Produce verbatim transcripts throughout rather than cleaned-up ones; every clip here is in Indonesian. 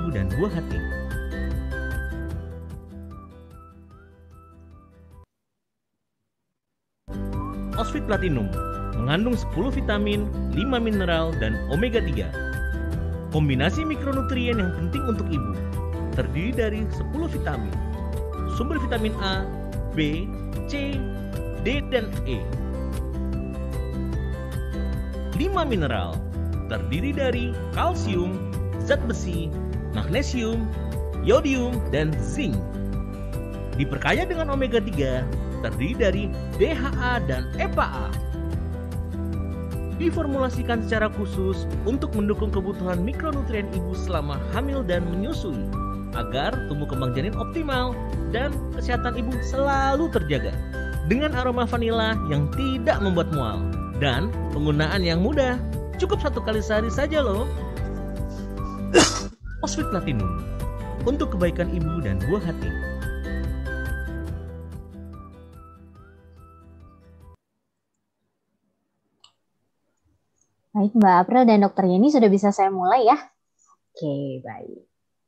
ibu dan buah hati. Osfit Platinum mengandung sepuluh vitamin, lima mineral, dan omega tiga. Kombinasi mikronutrien yang penting untuk ibu, terdiri dari sepuluh vitamin, sumber vitamin A, B, C, D, dan E. lima mineral, terdiri dari kalsium, zat besi, magnesium, yodium, dan zinc. Diperkaya dengan omega tiga, terdiri dari D H A dan E P A. Diformulasikan secara khusus untuk mendukung kebutuhan mikronutrien ibu selama hamil dan menyusui, agar tumbuh kembang janin optimal dan kesehatan ibu selalu terjaga. Dengan aroma vanila yang tidak membuat mual dan penggunaan yang mudah, cukup satu kali sehari saja loh. Osfit Platinum, untuk kebaikan ibu dan buah hati. Baik, Mbak April dan Dokter Yeni, sudah bisa saya mulai ya? Oke, baik.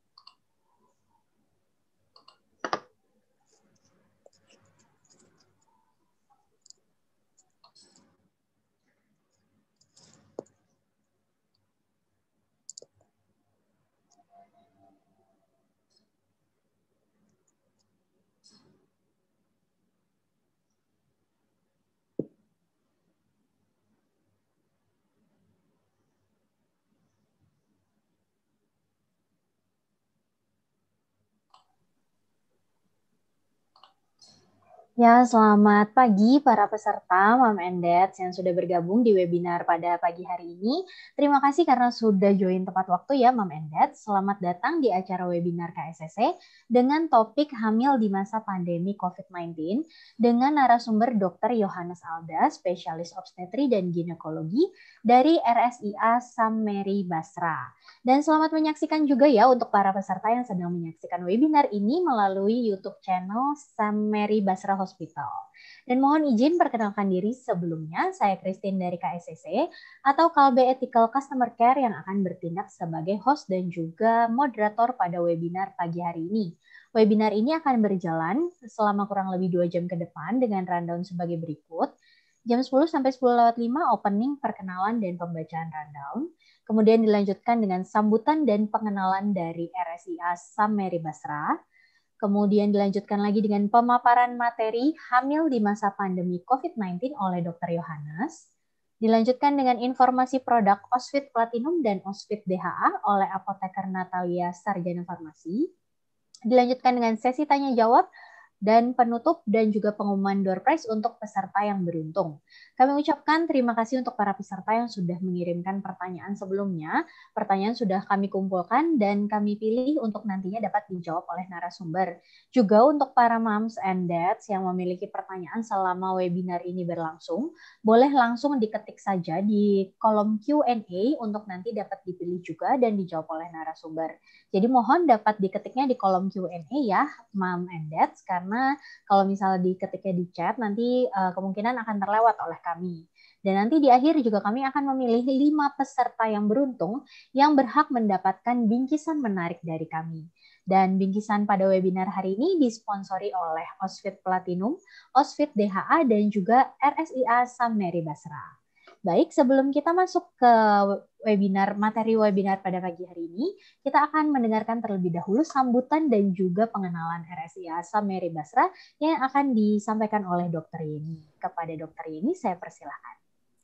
Ya, selamat pagi para peserta Mom and Dads yang sudah bergabung di webinar pada pagi hari ini. Terima kasih karena sudah join tepat waktu ya Mom and Dads. Selamat datang di acara webinar K S S E dengan topik hamil di masa pandemi covid sembilan belas dengan narasumber Dokter Yohanes Alda, spesialis obstetri dan ginekologi dari R S I A Sam Mary Basra. Dan selamat menyaksikan juga ya untuk para peserta yang sedang menyaksikan webinar ini melalui YouTube channel Sam Mary Basra Hospital. Dan mohon izin perkenalkan diri sebelumnya, saya Christine dari K S S E atau Kalbe Ethical Customer Care yang akan bertindak sebagai host dan juga moderator pada webinar pagi hari ini. Webinar ini akan berjalan selama kurang lebih dua jam ke depan dengan rundown sebagai berikut. Jam sepuluh sampai sepuluh lewat lima opening, perkenalan, dan pembacaan rundown. Kemudian dilanjutkan dengan sambutan dan pengenalan dari R S I A Sam Mary Basra. Kemudian dilanjutkan lagi dengan pemaparan materi hamil di masa pandemi covid sembilan belas oleh Dokter Yohanes. Dilanjutkan dengan informasi produk Osfit Platinum dan Osfit D H A oleh apoteker Natalia Sarjana Farmasi. Dilanjutkan dengan sesi tanya jawab dan penutup dan juga pengumuman door prize untuk peserta yang beruntung. Kami ucapkan terima kasih untuk para peserta yang sudah mengirimkan pertanyaan sebelumnya. Pertanyaan sudah kami kumpulkan dan kami pilih untuk nantinya dapat dijawab oleh narasumber. Juga untuk para moms and dads yang memiliki pertanyaan selama webinar ini berlangsung, boleh langsung diketik saja di kolom Q and A untuk nanti dapat dipilih juga dan dijawab oleh narasumber. Jadi mohon dapat diketiknya di kolom Q and A ya, mom and dads, karena karena kalau misalnya diketiknya di chat, nanti uh, kemungkinan akan terlewat oleh kami. Dan nanti di akhir juga kami akan memilih lima peserta yang beruntung yang berhak mendapatkan bingkisan menarik dari kami. Dan bingkisan pada webinar hari ini disponsori oleh Osfit Platinum, Osfit D H A, dan juga R S I A Sam Mary Basra. Baik, sebelum kita masuk ke webinar, materi webinar pada pagi hari ini, kita akan mendengarkan terlebih dahulu sambutan dan juga pengenalan R S I A Sam Mary Basra yang akan disampaikan oleh Dokter Yeni. Kepada Dokter Yeni, saya persilahkan.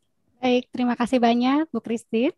Baik, terima kasih banyak Bu Christine.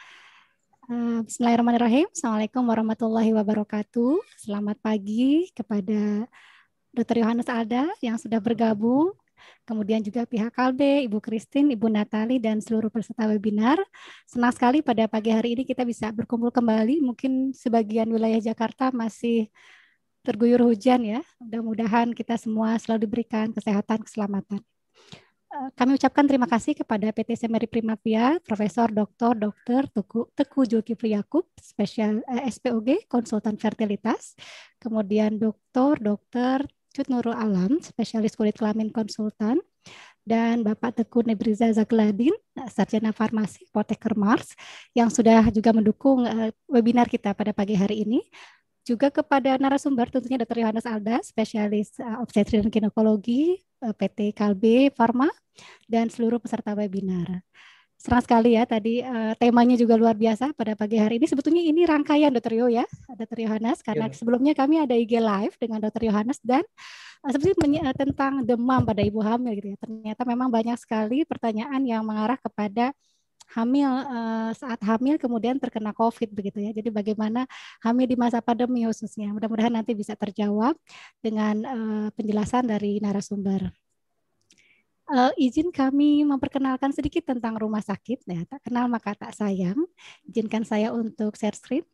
Uh, Bismillahirrahmanirrahim. Assalamualaikum warahmatullahi wabarakatuh. Selamat pagi kepada Dokter Yohanes Alda yang sudah bergabung. Kemudian juga pihak Kalbe, Ibu Christine, Ibu Natali, dan seluruh peserta webinar. Senang sekali pada pagi hari ini kita bisa berkumpul kembali. Mungkin sebagian wilayah Jakarta masih terguyur hujan ya. Mudah-mudahan kita semua selalu diberikan kesehatan, keselamatan. Kami ucapkan terima kasih kepada P T Sam Mary Primavia, Profesor Doktor Dokter Teku, Teku Zulkifli Yakub, spesial eh, S P O G, konsultan fertilitas. Kemudian Doktor Dokter Cut Nurul Alam, spesialis kulit kelamin konsultan. dan Bapak Teguh Nebriza Zagladin, Sarjana Farmasi Apoteker Mars, yang sudah juga mendukung uh, webinar kita pada pagi hari ini. Juga kepada narasumber tentunya Dokter Yohanes Alda, spesialis uh, obstetri dan ginekologi uh, P T Kalbe Pharma, dan seluruh peserta webinar. Senang sekali ya tadi uh, temanya juga luar biasa pada pagi hari ini. Sebetulnya ini rangkaian Dokter Yo ya, Dokter Yohanes, karena ya. Sebelumnya kami ada I G live dengan Dokter Yohanes dan uh, sebetulnya uh, tentang demam pada ibu hamil gitu ya. Ternyata memang banyak sekali pertanyaan yang mengarah kepada hamil uh, saat hamil kemudian terkena COVID begitu ya. Jadi bagaimana hamil di masa pandemi khususnya. Mudah-mudahan nanti bisa terjawab dengan uh, penjelasan dari narasumber. Uh, izin kami memperkenalkan sedikit tentang rumah sakit. Ya, tak kenal maka tak sayang. Izinkan saya untuk share screen.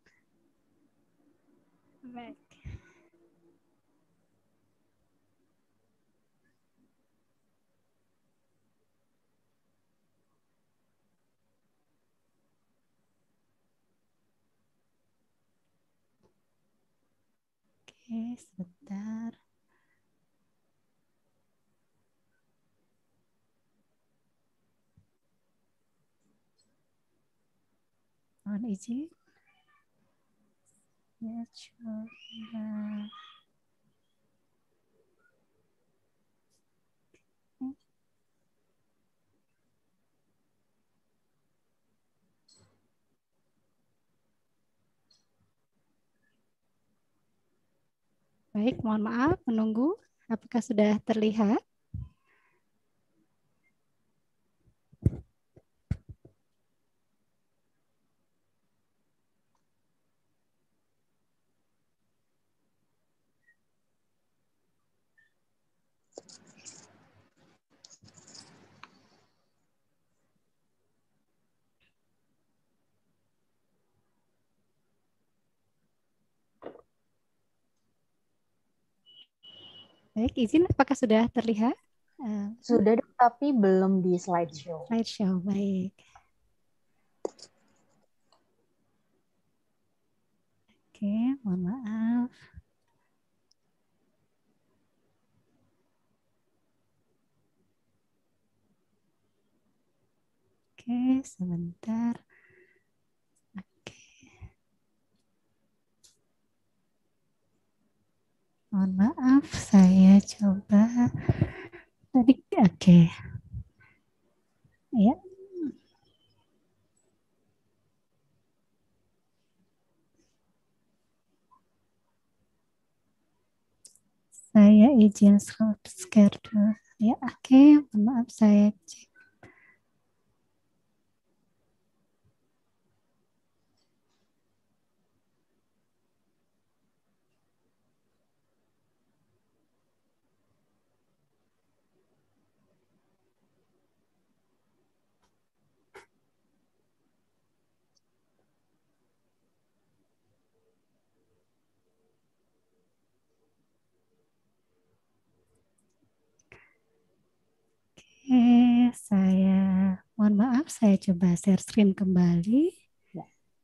Baik. Oke, sebentar. Mohon izin. Ya, coba. Baik, mohon maaf menunggu. Apakah sudah terlihat? Baik, izin apakah sudah terlihat? Sudah, tapi belum di slideshow. Slideshow, baik. Oke, mohon maaf. Oke, sebentar. Oke. Mohon maaf, saya coba. Tadi, oke. Ya. Saya izin share dulu. Ya, oke. Mohon maaf, saya cek. Oke, saya mohon maaf, saya coba share screen kembali. Ya.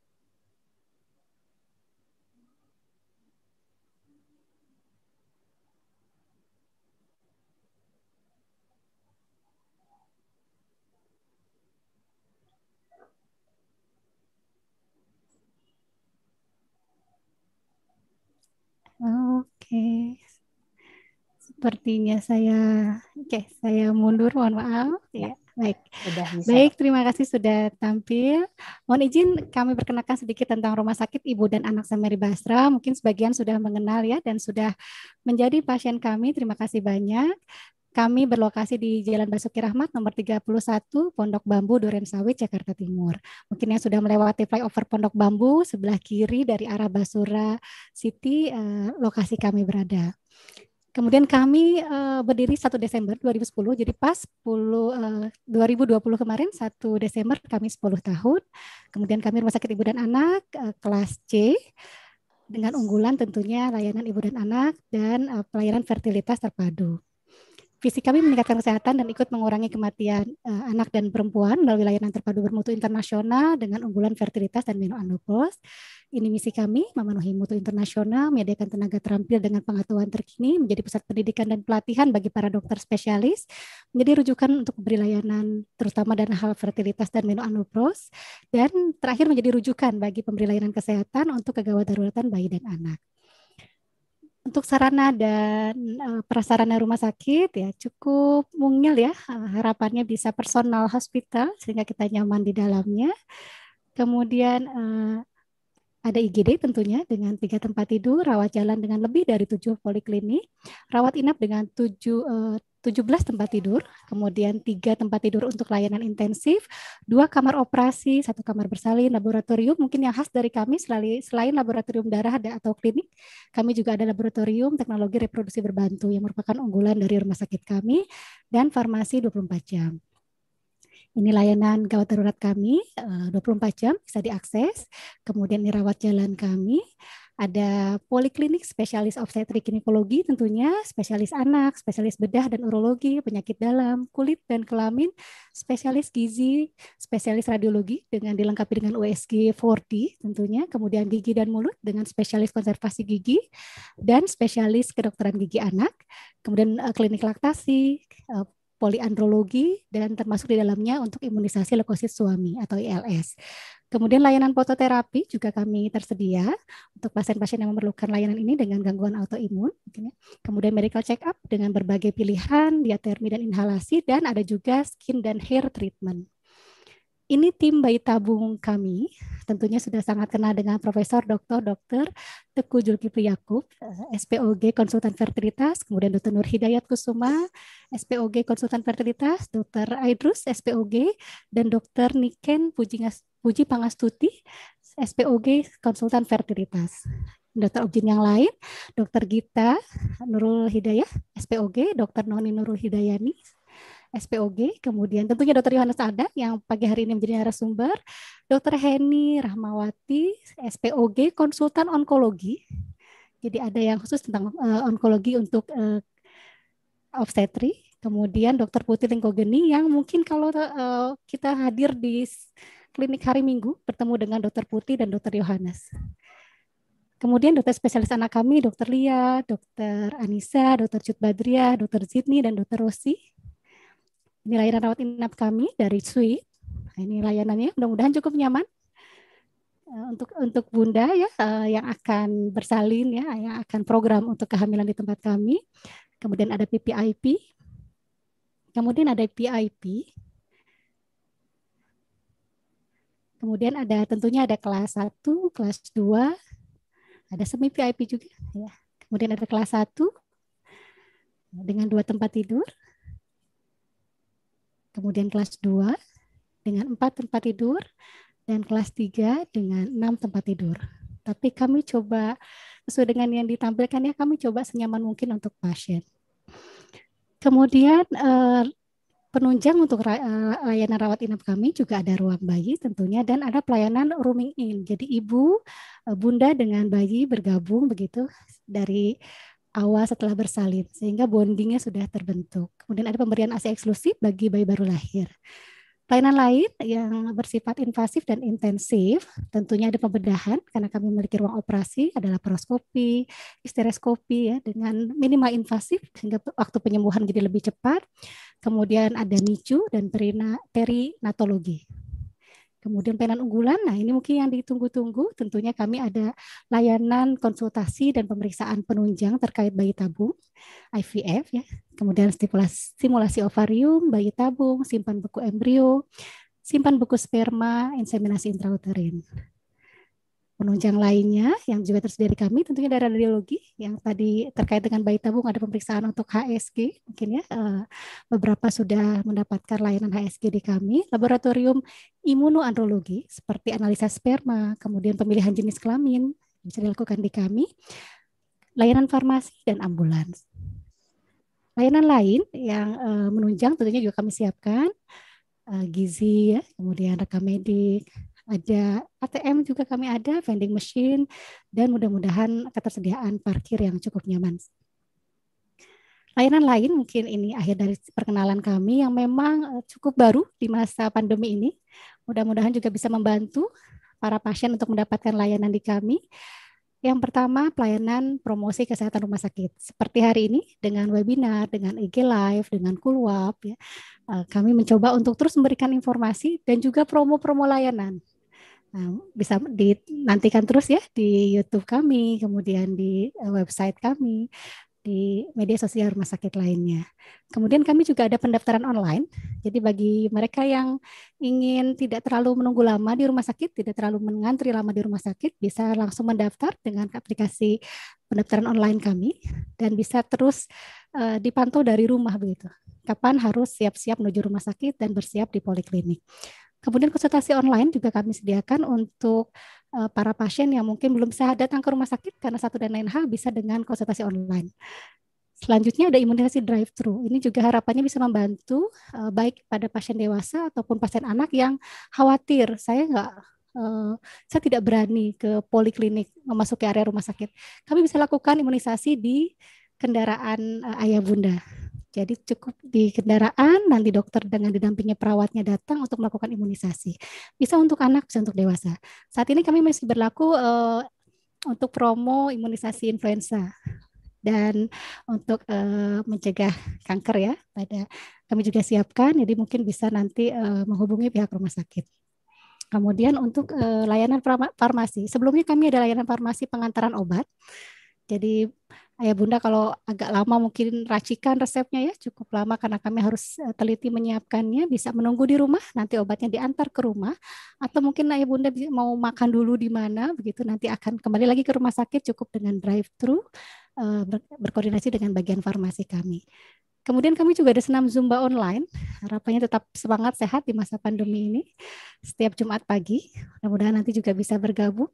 Oke. Sepertinya saya, oke, saya mundur, mohon maaf. Ya, ya baik. Sudah bisa. Baik, terima kasih sudah tampil. Mohon izin kami perkenalkan sedikit tentang Rumah Sakit Ibu dan Anak Samiri Basra. Mungkin sebagian sudah mengenal ya dan sudah menjadi pasien kami. Terima kasih banyak. Kami berlokasi di Jalan Basuki Rahmat nomor tiga puluh satu, Pondok Bambu, Durensawit, Jakarta Timur. Mungkin yang sudah melewati flyover Pondok Bambu sebelah kiri dari arah Basura City, eh, lokasi kami berada. Kemudian kami uh, berdiri satu Desember dua ribu sepuluh, jadi pas sepuluh, uh, dua ribu dua puluh kemarin satu Desember kami sepuluh tahun. Kemudian kami Rumah Sakit Ibu dan Anak uh, kelas C dengan unggulan tentunya layanan ibu dan anak dan uh, pelayanan fertilitas terpadu. Visi kami meningkatkan kesehatan dan ikut mengurangi kematian uh, anak dan perempuan melalui layanan terpadu bermutu internasional dengan unggulan fertilitas dan menopause. Ini misi kami, memenuhi mutu internasional, menyediakan tenaga terampil dengan pengetahuan terkini, menjadi pusat pendidikan dan pelatihan bagi para dokter spesialis, menjadi rujukan untuk memberi layanan terutama dalam hal fertilitas dan menopause, dan terakhir menjadi rujukan bagi pemberi layanan kesehatan untuk kegawat daruratan bayi dan anak. Untuk sarana dan uh, prasarana rumah sakit ya cukup mungil ya, uh, harapannya bisa personal hospital sehingga kita nyaman di dalamnya. Kemudian uh, ada I G D tentunya dengan tiga tempat tidur, rawat jalan dengan lebih dari tujuh poliklinik, rawat inap dengan tujuh, uh, tujuh belas tempat tidur, kemudian tiga tempat tidur untuk layanan intensif, dua kamar operasi, satu kamar bersalin, laboratorium. Mungkin yang khas dari kami selain, selain laboratorium darah atau klinik, kami juga ada laboratorium teknologi reproduksi berbantu yang merupakan unggulan dari rumah sakit kami, dan farmasi dua puluh empat jam. Ini layanan gawat darurat kami, dua puluh empat jam bisa diakses. Kemudian ini rawat jalan kami, ada poliklinik spesialis obstetrik ginekologi tentunya, spesialis anak, spesialis bedah dan urologi, penyakit dalam, kulit dan kelamin, spesialis gizi, spesialis radiologi dengan dilengkapi dengan U S G empat D tentunya, kemudian gigi dan mulut dengan spesialis konservasi gigi, dan spesialis kedokteran gigi anak, kemudian klinik laktasi, poliandrologi, dan termasuk di dalamnya untuk imunisasi leukosit suami atau I L S. Kemudian layanan fototerapi juga kami tersedia untuk pasien-pasien yang memerlukan layanan ini dengan gangguan autoimun. Kemudian medical check up dengan berbagai pilihan, diatermi dan inhalasi, dan ada juga skin dan hair treatment. Ini tim bayi tabung kami, tentunya sudah sangat kenal dengan Profesor Doktor Dokter Teguh Zulkifli Yakub, S P O G Konsultan Fertilitas, kemudian Dokter Nur Hidayat Kusuma, S P O G Konsultan Fertilitas, Dokter Aidrus, S P O G, dan Dokter Niken Puji, Puji Pangastuti, S P O G Konsultan Fertilitas. Dokter objin yang lain, Dokter Gita Nurul Hidayah, S P O G, Dokter Noni Nurul Hidayani, S P O G, kemudian tentunya Dokter Yohanes Alda yang pagi hari ini menjadi narasumber, Dokter Heni Rahmawati, S P O G Konsultan Onkologi. Jadi ada yang khusus tentang uh, onkologi untuk uh, obstetri. Kemudian Dokter Putih Lingkogeni yang mungkin kalau uh, kita hadir di klinik hari Minggu bertemu dengan Dokter Putih dan Dokter Yohanes. Kemudian dokter spesialis anak kami, Dokter Lia, Dokter Anissa, Dokter Cut Badriah, Dokter Zidni, dan Dokter Rosi. Ini layanan rawat inap kami dari Suite. Nah, ini layanannya mudah-mudahan cukup nyaman uh, untuk untuk bunda ya uh, yang akan bersalin ya, yang akan program untuk kehamilan di tempat kami. Kemudian ada P P I P. Kemudian ada P I P. Kemudian ada tentunya ada kelas satu, kelas dua, ada semi P I P juga ya. Kemudian ada kelas satu dengan dua tempat tidur. Kemudian kelas dua dengan empat tempat tidur, dan kelas tiga dengan enam tempat tidur. Tapi kami coba, sesuai dengan yang ditampilkan ya, kami coba senyaman mungkin untuk pasien. Kemudian eh, penunjang untuk eh, layanan rawat inap kami juga ada ruang bayi tentunya, dan ada pelayanan rooming in. Jadi ibu, eh, bunda dengan bayi bergabung begitu dari awal setelah bersalin, sehingga bondingnya sudah terbentuk. Kemudian ada pemberian A S I eksklusif bagi bayi baru lahir. Pelayanan lain yang bersifat invasif dan intensif, tentunya ada pembedahan, karena kami memiliki ruang operasi, ada laparoskopi, histeroskopi ya, dengan minimal invasif, sehingga waktu penyembuhan jadi lebih cepat. Kemudian ada N I C U dan perinatologi. Kemudian pelayanan unggulan, nah ini mungkin yang ditunggu-tunggu, tentunya kami ada layanan konsultasi dan pemeriksaan penunjang terkait bayi tabung, I V F ya, kemudian stimulasi, simulasi ovarium, bayi tabung, simpan beku embrio, simpan beku sperma, inseminasi intrauterin. Penunjang lainnya yang juga tersedia di kami tentunya dari radiologi yang tadi terkait dengan bayi tabung, ada pemeriksaan untuk H S G mungkin ya, beberapa sudah mendapatkan layanan H S G di kami, laboratorium imunoandrologi seperti analisa sperma, kemudian pemilihan jenis kelamin bisa dilakukan di kami, layanan farmasi dan ambulans. Layanan lain yang menunjang tentunya juga kami siapkan, gizi ya, kemudian rekam medik, ada A T M juga kami ada, vending machine, dan mudah-mudahan ketersediaan parkir yang cukup nyaman. layanan lain mungkin ini akhir dari perkenalan kami yang memang cukup baru di masa pandemi ini. Mudah-mudahan juga bisa membantu para pasien untuk mendapatkan layanan di kami. Yang pertama, pelayanan promosi kesehatan rumah sakit. Seperti hari ini dengan webinar, dengan I G Live, dengan Kulwap, ya, kami mencoba untuk terus memberikan informasi dan juga promo-promo layanan. Nah, bisa dinantikan terus ya di YouTube kami, kemudian di website kami, di media sosial rumah sakit lainnya. Kemudian kami juga ada pendaftaran online. Jadi bagi mereka yang ingin tidak terlalu menunggu lama di rumah sakit, tidak terlalu mengantri lama di rumah sakit, bisa langsung mendaftar dengan aplikasi pendaftaran online kami dan bisa terus uh, dipantau dari rumah begitu. Kapan harus siap-siap menuju rumah sakit dan bersiap di poliklinik. Kemudian konsultasi online juga kami sediakan untuk uh, para pasien yang mungkin belum bisa datang ke rumah sakit karena satu dan lain hal bisa dengan konsultasi online. Selanjutnya ada imunisasi drive-thru. Ini juga harapannya bisa membantu uh, baik pada pasien dewasa ataupun pasien anak yang khawatir saya nggak uh, saya tidak berani ke poliklinik memasuki area rumah sakit. Kami bisa lakukan imunisasi di kendaraan uh, ayah bunda. Jadi cukup di kendaraan, nanti dokter dengan didampingi perawatnya datang untuk melakukan imunisasi. Bisa untuk anak, bisa untuk dewasa. Saat ini kami masih berlaku uh, untuk promo imunisasi influenza dan untuk uh, mencegah kanker ya. Pada kami juga siapkan, jadi mungkin bisa nanti uh, menghubungi pihak rumah sakit. Kemudian untuk uh, layanan farmasi, sebelumnya kami ada layanan farmasi pengantaran obat. Jadi ayah bunda kalau agak lama mungkin racikan resepnya ya cukup lama karena kami harus teliti menyiapkannya, bisa menunggu di rumah, nanti obatnya diantar ke rumah, atau mungkin ayah bunda mau makan dulu di mana, begitu nanti akan kembali lagi ke rumah sakit cukup dengan drive-thru, berkoordinasi dengan bagian farmasi kami. Kemudian kami juga ada senam Zumba online, harapannya tetap semangat sehat di masa pandemi ini, setiap Jumat pagi, mudah-mudahan nanti juga bisa bergabung.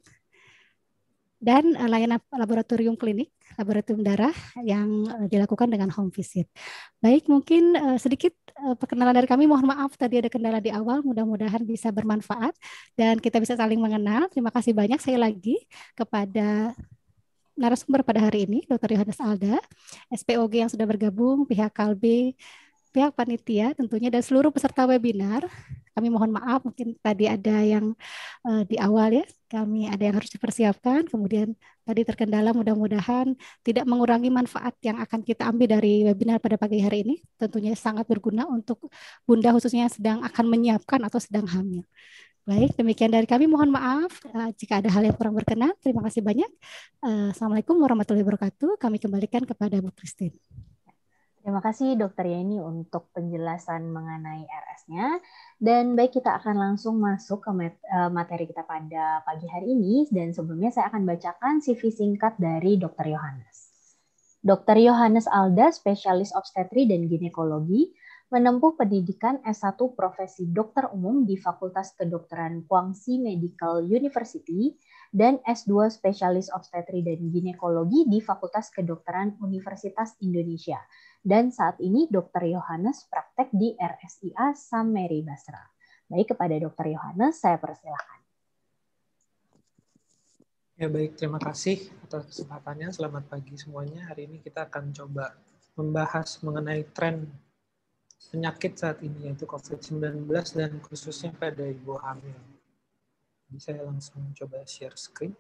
Dan uh, layanan laboratorium klinik, laboratorium darah yang uh, dilakukan dengan home visit. Baik, mungkin uh, sedikit uh, perkenalan dari kami. Mohon maaf tadi ada kendala di awal, mudah-mudahan bisa bermanfaat dan kita bisa saling mengenal. Terima kasih banyak sekali lagi kepada narasumber pada hari ini, Doktor Yohanes Alda, S P O G yang sudah bergabung, pihak Kalbe, pihak panitia tentunya dan seluruh peserta webinar. Kami mohon maaf mungkin tadi ada yang uh, di awal ya, kami ada yang harus dipersiapkan, kemudian tadi terkendala, mudah-mudahan tidak mengurangi manfaat yang akan kita ambil dari webinar pada pagi hari ini. Tentunya sangat berguna untuk bunda khususnya yang sedang akan menyiapkan atau sedang hamil. Baik, demikian dari kami. Mohon maaf uh, jika ada hal yang kurang berkenan. Terima kasih banyak. Uh, Assalamualaikum warahmatullahi wabarakatuh. Kami kembalikan kepada Bu Christine. Terima kasih Dokter Yeni untuk penjelasan mengenai R S-nya. Dan baik, kita akan langsung masuk ke materi kita pada pagi hari ini. Dan sebelumnya saya akan bacakan C V singkat dari Dokter Yohanes. Dokter Yohanes Alda, spesialis obstetri dan ginekologi, menempuh pendidikan S satu profesi dokter umum di Fakultas Kedokteran Guangxi Medical University dan S dua spesialis obstetri dan ginekologi di Fakultas Kedokteran Universitas Indonesia. Dan saat ini Dokter Yohanes praktek di R S I A Sam Mary Basra. Baik, kepada Dokter Yohanes saya persilakan. Ya baik, terima kasih atas kesempatannya. Selamat pagi semuanya. Hari ini kita akan coba membahas mengenai tren penyakit saat ini, yaitu covid sembilan belas dan khususnya pada ibu hamil. Jadi saya langsung coba share screen.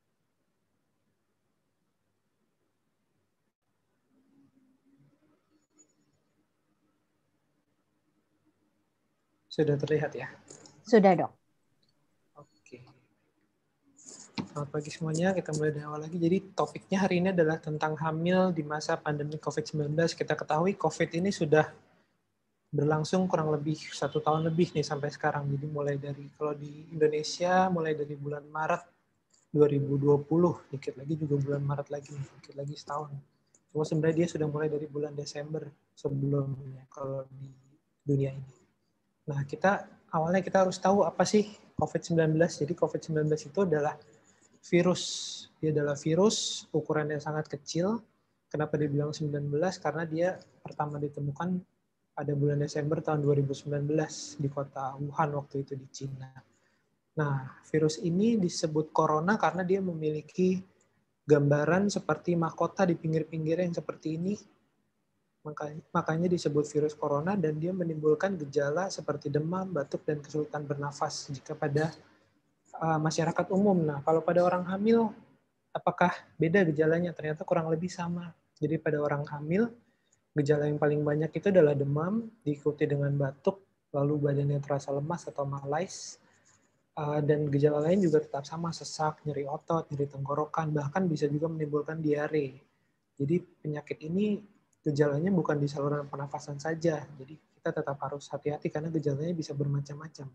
Sudah terlihat ya? Sudah, Dok. Oke. Selamat pagi semuanya, kita mulai dari awal lagi. Jadi topiknya hari ini adalah tentang hamil di masa pandemi covid sembilan belas. Kita ketahui COVID ini sudah berlangsung kurang lebih satu tahun lebih nih sampai sekarang. Jadi mulai dari, kalau di Indonesia, mulai dari bulan Maret dua ribu dua puluh, dikit lagi juga bulan Maret lagi, dikit lagi setahun. Cuma sebenarnya dia sudah mulai dari bulan Desember sebelumnya kalau di dunia ini. Nah, kita awalnya kita harus tahu apa sih covid sembilan belas. Jadi covid sembilan belas itu adalah virus. Dia adalah virus, ukurannya sangat kecil. Kenapa dibilang sembilan belas? Karena dia pertama ditemukan pada bulan Desember tahun dua ribu sembilan belas di kota Wuhan waktu itu di Cina. Nah, virus ini disebut corona karena dia memiliki gambaran seperti mahkota di pinggir-pinggirnya yang seperti ini. Makanya, makanya disebut virus corona dan dia menimbulkan gejala seperti demam, batuk, dan kesulitan bernafas jika pada uh, masyarakat umum. Nah, kalau pada orang hamil, apakah beda gejalanya? Ternyata kurang lebih sama. Jadi pada orang hamil, gejala yang paling banyak itu adalah demam, diikuti dengan batuk, lalu badannya terasa lemas atau malaise, uh, dan gejala lain juga tetap sama, sesak, nyeri otot, nyeri tenggorokan, bahkan bisa juga menimbulkan diare. Jadi penyakit ini gejalanya bukan di saluran pernafasan saja, jadi kita tetap harus hati-hati karena gejalanya bisa bermacam-macam.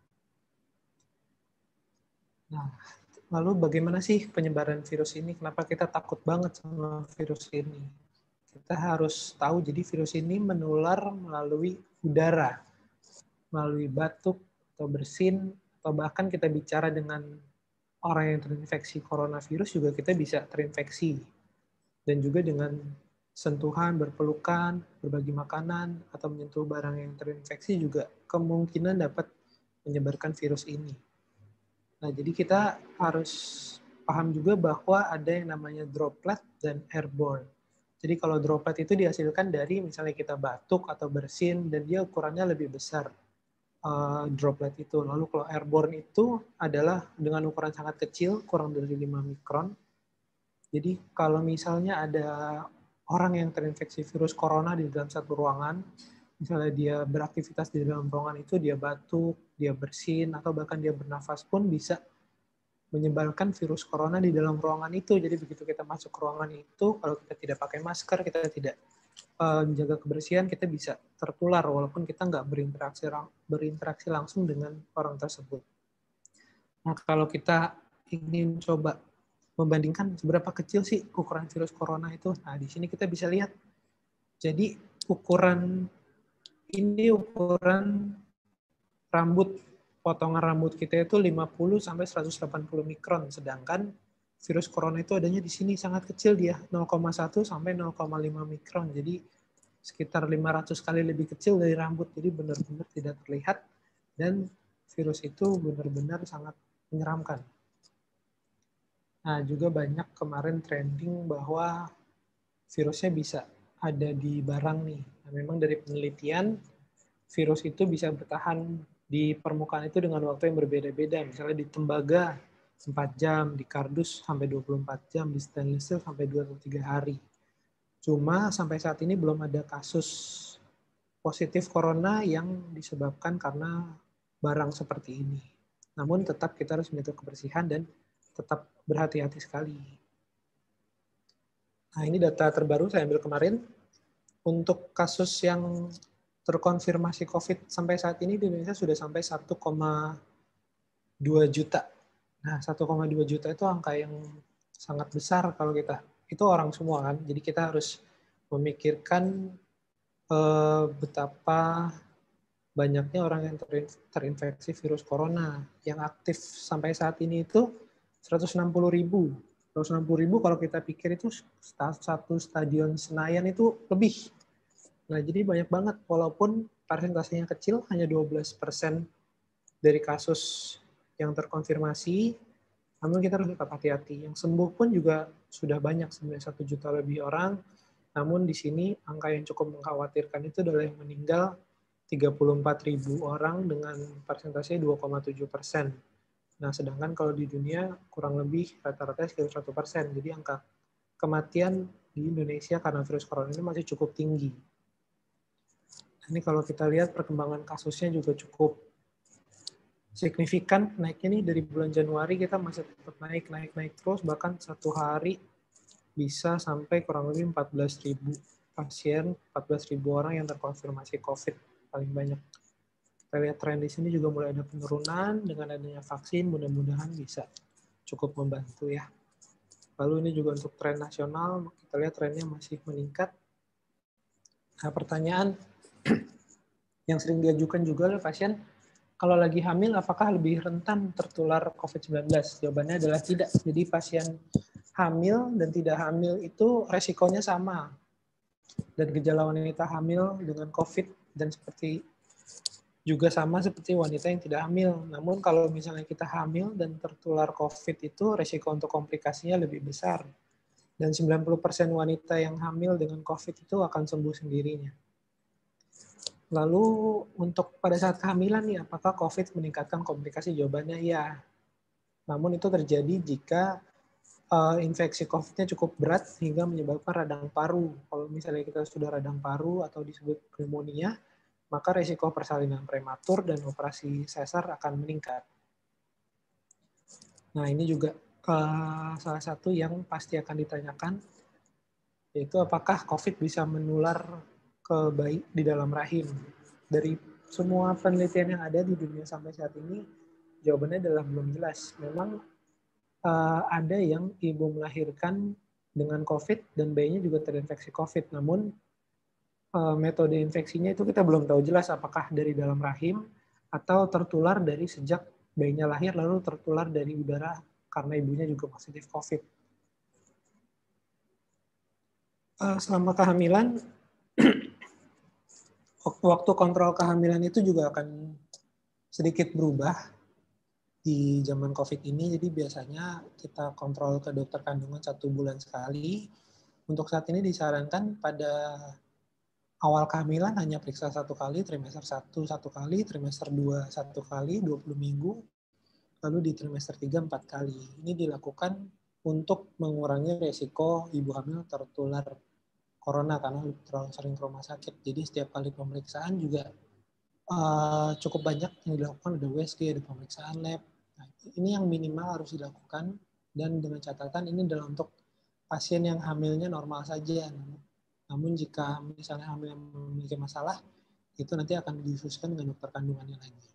Nah, lalu bagaimana sih penyebaran virus ini? Kenapa kita takut banget sama virus ini? Kita harus tahu, jadi virus ini menular melalui udara, melalui batuk atau bersin, atau bahkan kita bicara dengan orang yang terinfeksi coronavirus juga kita bisa terinfeksi. Dan juga dengan sentuhan, berpelukan, berbagi makanan, atau menyentuh barang yang terinfeksi juga kemungkinan dapat menyebarkan virus ini. Nah, jadi kita harus paham juga bahwa ada yang namanya droplet dan airborne. Jadi kalau droplet itu dihasilkan dari misalnya kita batuk atau bersin, dan dia ukurannya lebih besar, uh, droplet itu. Lalu kalau airborne itu adalah dengan ukuran sangat kecil, kurang dari lima mikron. Jadi kalau misalnya ada orang yang terinfeksi virus corona di dalam satu ruangan, misalnya dia beraktivitas di dalam ruangan itu, dia batuk, dia bersin, atau bahkan dia bernafas pun bisa menyebarkan virus corona di dalam ruangan itu. Jadi begitu kita masuk ke ruangan itu, kalau kita tidak pakai masker, kita tidak uh, menjaga kebersihan, kita bisa tertular walaupun kita nggak berinteraksi, berinteraksi langsung dengan orang tersebut. Nah, kalau kita ingin coba membandingkan seberapa kecil sih ukuran virus corona itu. Nah, di sini kita bisa lihat. Jadi ukuran ini ukuran rambut, potongan rambut kita itu lima puluh sampai seratus delapan puluh mikron, sedangkan virus corona itu adanya di sini sangat kecil dia, nol koma satu sampai nol koma lima mikron. Jadi sekitar lima ratus kali lebih kecil dari rambut. Jadi benar-benar tidak terlihat dan virus itu benar-benar sangat menyeramkan. Nah, juga banyak kemarin trending bahwa virusnya bisa ada di barang nih. Nah, memang dari penelitian, virus itu bisa bertahan di permukaan itu dengan waktu yang berbeda-beda. Misalnya di tembaga empat jam, di kardus sampai dua puluh empat jam, di stainless steel sampai dua puluh tiga hari. Cuma sampai saat ini belum ada kasus positif corona yang disebabkan karena barang seperti ini. Namun tetap kita harus menjaga kebersihan dan tetap berhati-hati sekali. Nah, ini data terbaru saya ambil kemarin. Untuk kasus yang terkonfirmasi COVID sampai saat ini di Indonesia sudah sampai satu koma dua juta. Nah, satu koma dua juta itu angka yang sangat besar kalau kita. Itu orang semua kan. Jadi kita harus memikirkan eh, betapa banyaknya orang yang terinfeksi virus corona. Yang aktif sampai saat ini itu seratus enam puluh ribu. seratus enam puluh ribu kalau kita pikir itu satu stadion Senayan itu lebih. Nah, jadi banyak banget. Walaupun persentasenya kecil, hanya dua belas persen dari kasus yang terkonfirmasi, namun kita harus tetap hati-hati. Yang sembuh pun juga sudah banyak, sebenarnya satu juta lebih orang. Namun di sini angka yang cukup mengkhawatirkan itu adalah yang meninggal tiga puluh empat ribu orang dengan persentasenya dua koma tujuh persen. Nah, sedangkan kalau di dunia kurang lebih rata-rata sekitar satu persen. Jadi angka kematian di Indonesia karena virus corona ini masih cukup tinggi. Ini kalau kita lihat perkembangan kasusnya juga cukup signifikan naiknya nih. Dari bulan Januari kita masih tetap naik, naik, naik terus. Bahkan satu hari bisa sampai kurang lebih empat belas ribu pasien, empat belas ribu orang yang terkonfirmasi COVID paling banyak. Kita lihat tren di sini juga mulai ada penurunan, dengan adanya vaksin mudah-mudahan bisa cukup membantu ya. Lalu ini juga untuk tren nasional, kita lihat trennya masih meningkat. Nah, pertanyaan yang sering diajukan juga oleh pasien, kalau lagi hamil apakah lebih rentan tertular COVID sembilan belas? Jawabannya adalah tidak. Jadi pasien hamil dan tidak hamil itu resikonya sama. Dan gejala wanita hamil dengan COVID dan seperti juga sama seperti wanita yang tidak hamil. Namun kalau misalnya kita hamil dan tertular COVID itu resiko untuk komplikasinya lebih besar. Dan sembilan puluh persen wanita yang hamil dengan COVID itu akan sembuh sendirinya. Lalu untuk pada saat kehamilan nih, apakah COVID meningkatkan komplikasi? Jawabannya ya. Namun itu terjadi jika uh, infeksi COVID-nya cukup berat hingga menyebabkan radang paru. Kalau misalnya kita sudah radang paru atau disebut pneumonia, maka risiko persalinan prematur dan operasi sesar akan meningkat. Nah, ini juga uh, salah satu yang pasti akan ditanyakan, yaitu apakah COVID bisa menular ke bayi di dalam rahim. Dari semua penelitian yang ada di dunia sampai saat ini, jawabannya adalah belum jelas. Memang uh, ada yang ibu melahirkan dengan COVID dan bayinya juga terinfeksi COVID. Namun uh, metode infeksinya itu kita belum tahu jelas apakah dari dalam rahim atau tertular dari sejak bayinya lahir lalu tertular dari udara karena ibunya juga positif COVID. Uh, selama kehamilan, waktu kontrol kehamilan itu juga akan sedikit berubah di zaman COVID ini. Jadi biasanya kita kontrol ke dokter kandungan satu bulan sekali. Untuk saat ini disarankan pada awal kehamilan hanya periksa satu kali, trimester satu satu kali, trimester dua satu kali, dua puluh minggu, lalu di trimester tiga empat kali. Ini dilakukan untuk mengurangi resiko ibu hamil tertular corona karena terlalu sering ke rumah sakit. Jadi setiap kali pemeriksaan juga uh, cukup banyak yang dilakukan, ada U S G, ada pemeriksaan lab. Nah, ini yang minimal harus dilakukan, dan dengan catatan ini adalah untuk pasien yang hamilnya normal saja. Namun jika misalnya hamil yang memiliki masalah, itu nanti akan didiskusikan dengan dokter kandungannya lagi.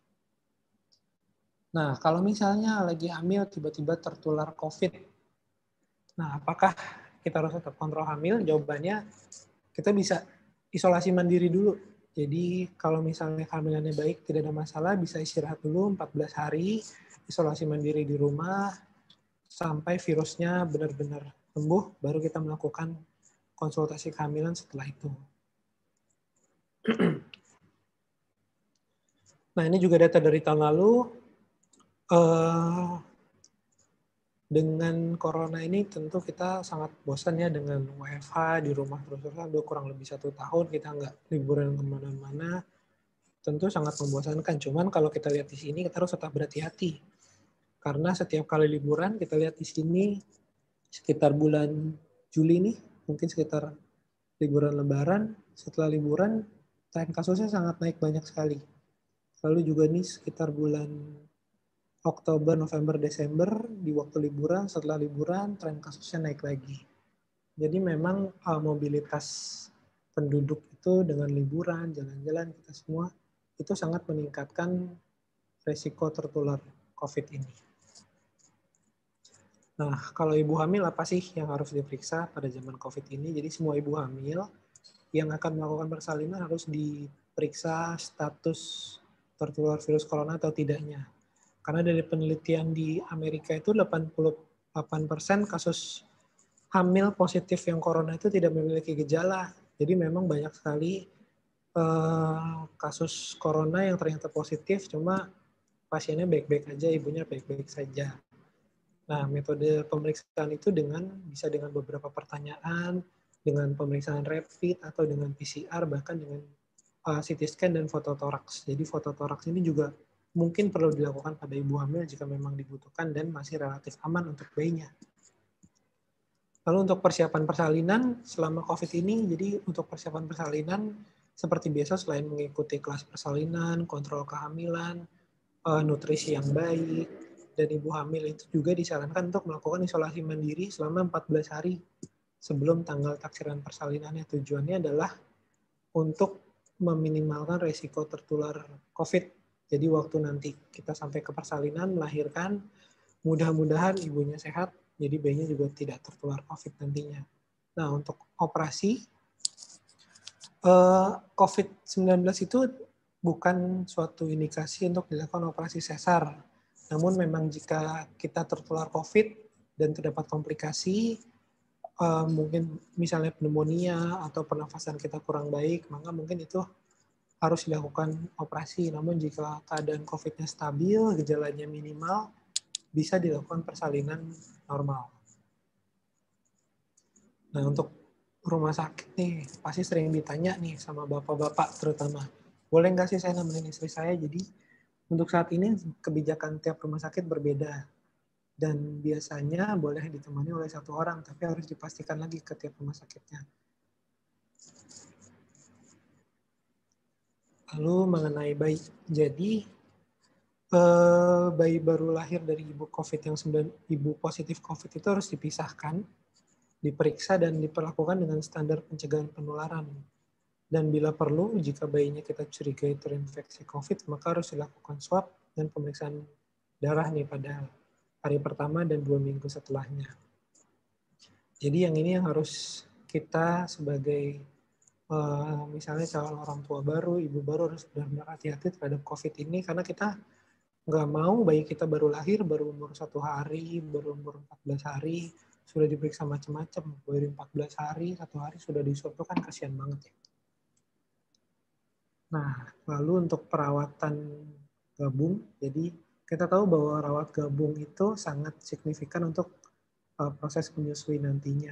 Nah, kalau misalnya lagi hamil tiba-tiba tertular COVID, nah apakah kita harus tetap kontrol hamil? Jawabannya, kita bisa isolasi mandiri dulu. Jadi kalau misalnya kehamilannya baik, tidak ada masalah, bisa istirahat dulu empat belas hari, isolasi mandiri di rumah, sampai virusnya benar-benar sembuh, baru kita melakukan konsultasi kehamilan setelah itu. Nah, ini juga data dari tahun lalu. Uh, Dengan corona ini tentu kita sangat bosan ya dengan W F H di rumah terus-terusan, udah kurang lebih satu tahun kita nggak liburan kemana-mana, tentu sangat membosankan. Cuman kalau kita lihat di sini kita harus tetap berhati-hati, karena setiap kali liburan kita lihat di sini sekitar bulan Juli nih, mungkin sekitar liburan Lebaran, setelah liburan tren kasusnya sangat naik banyak sekali. Lalu juga nih sekitar bulan Oktober, November, Desember, di waktu liburan, setelah liburan, tren kasusnya naik lagi. Jadi memang uh, mobilitas penduduk itu dengan liburan, jalan-jalan, kita semua, itu sangat meningkatkan resiko tertular COVID ini. Nah, kalau ibu hamil apa sih yang harus diperiksa pada zaman COVID ini? Jadi semua ibu hamil yang akan melakukan persalinan harus diperiksa status tertular virus corona atau tidaknya. Karena dari penelitian di Amerika itu delapan puluh delapan persen kasus hamil positif yang corona itu tidak memiliki gejala. Jadi memang banyak sekali uh, kasus corona yang ternyata positif, cuma pasiennya baik-baik aja, ibunya baik-baik saja. Nah, metode pemeriksaan itu dengan bisa dengan beberapa pertanyaan, dengan pemeriksaan rapid atau dengan P C R, bahkan dengan uh, C T scan dan fototoraks. Jadi fototoraks ini juga mungkin perlu dilakukan pada ibu hamil jika memang dibutuhkan dan masih relatif aman untuk bayinya. Lalu untuk persiapan persalinan selama COVID ini, jadi untuk persiapan persalinan seperti biasa selain mengikuti kelas persalinan, kontrol kehamilan, nutrisi yang baik, dan ibu hamil itu juga disarankan untuk melakukan isolasi mandiri selama empat belas hari sebelum tanggal taksiran persalinannya. Tujuannya adalah untuk meminimalkan resiko tertular COVID. Jadi waktu nanti kita sampai ke persalinan, melahirkan, mudah-mudahan ibunya sehat, jadi bayinya juga tidak tertular COVID nantinya. Nah, untuk operasi, COVID sembilan belas itu bukan suatu indikasi untuk dilakukan operasi sesar. Namun memang jika kita tertular COVID dan terdapat komplikasi, mungkin misalnya pneumonia atau pernafasan kita kurang baik, maka mungkin itu harus dilakukan operasi. Namun jika keadaan COVID-nya stabil, gejalanya minimal, bisa dilakukan persalinan normal. Nah, untuk rumah sakit nih, pasti sering ditanya nih sama bapak-bapak terutama, boleh nggak sih saya nemenin istri saya? Jadi untuk saat ini kebijakan tiap rumah sakit berbeda. Dan biasanya boleh ditemani oleh satu orang, tapi harus dipastikan lagi ke tiap rumah sakitnya. Lalu mengenai bayi, jadi eh, bayi baru lahir dari ibu COVID yang sembilan, ibu positif COVID itu harus dipisahkan, diperiksa dan diperlakukan dengan standar pencegahan penularan. Dan bila perlu, jika bayinya kita curigai terinfeksi COVID, maka harus dilakukan swab dan pemeriksaan darah nih pada hari pertama dan dua minggu setelahnya. Jadi yang ini yang harus kita sebagai uh, misalnya calon orang tua baru, ibu baru harus benar-benar hati-hati terhadap COVID ini, karena kita nggak mau bayi kita baru lahir, baru umur satu hari, baru umur empat belas hari, sudah diperiksa macam-macam. Baru empat belas hari, satu hari sudah diswab, itu kan kasihan banget ya. Nah, lalu untuk perawatan gabung, jadi kita tahu bahwa rawat gabung itu sangat signifikan untuk uh, proses menyusui nantinya.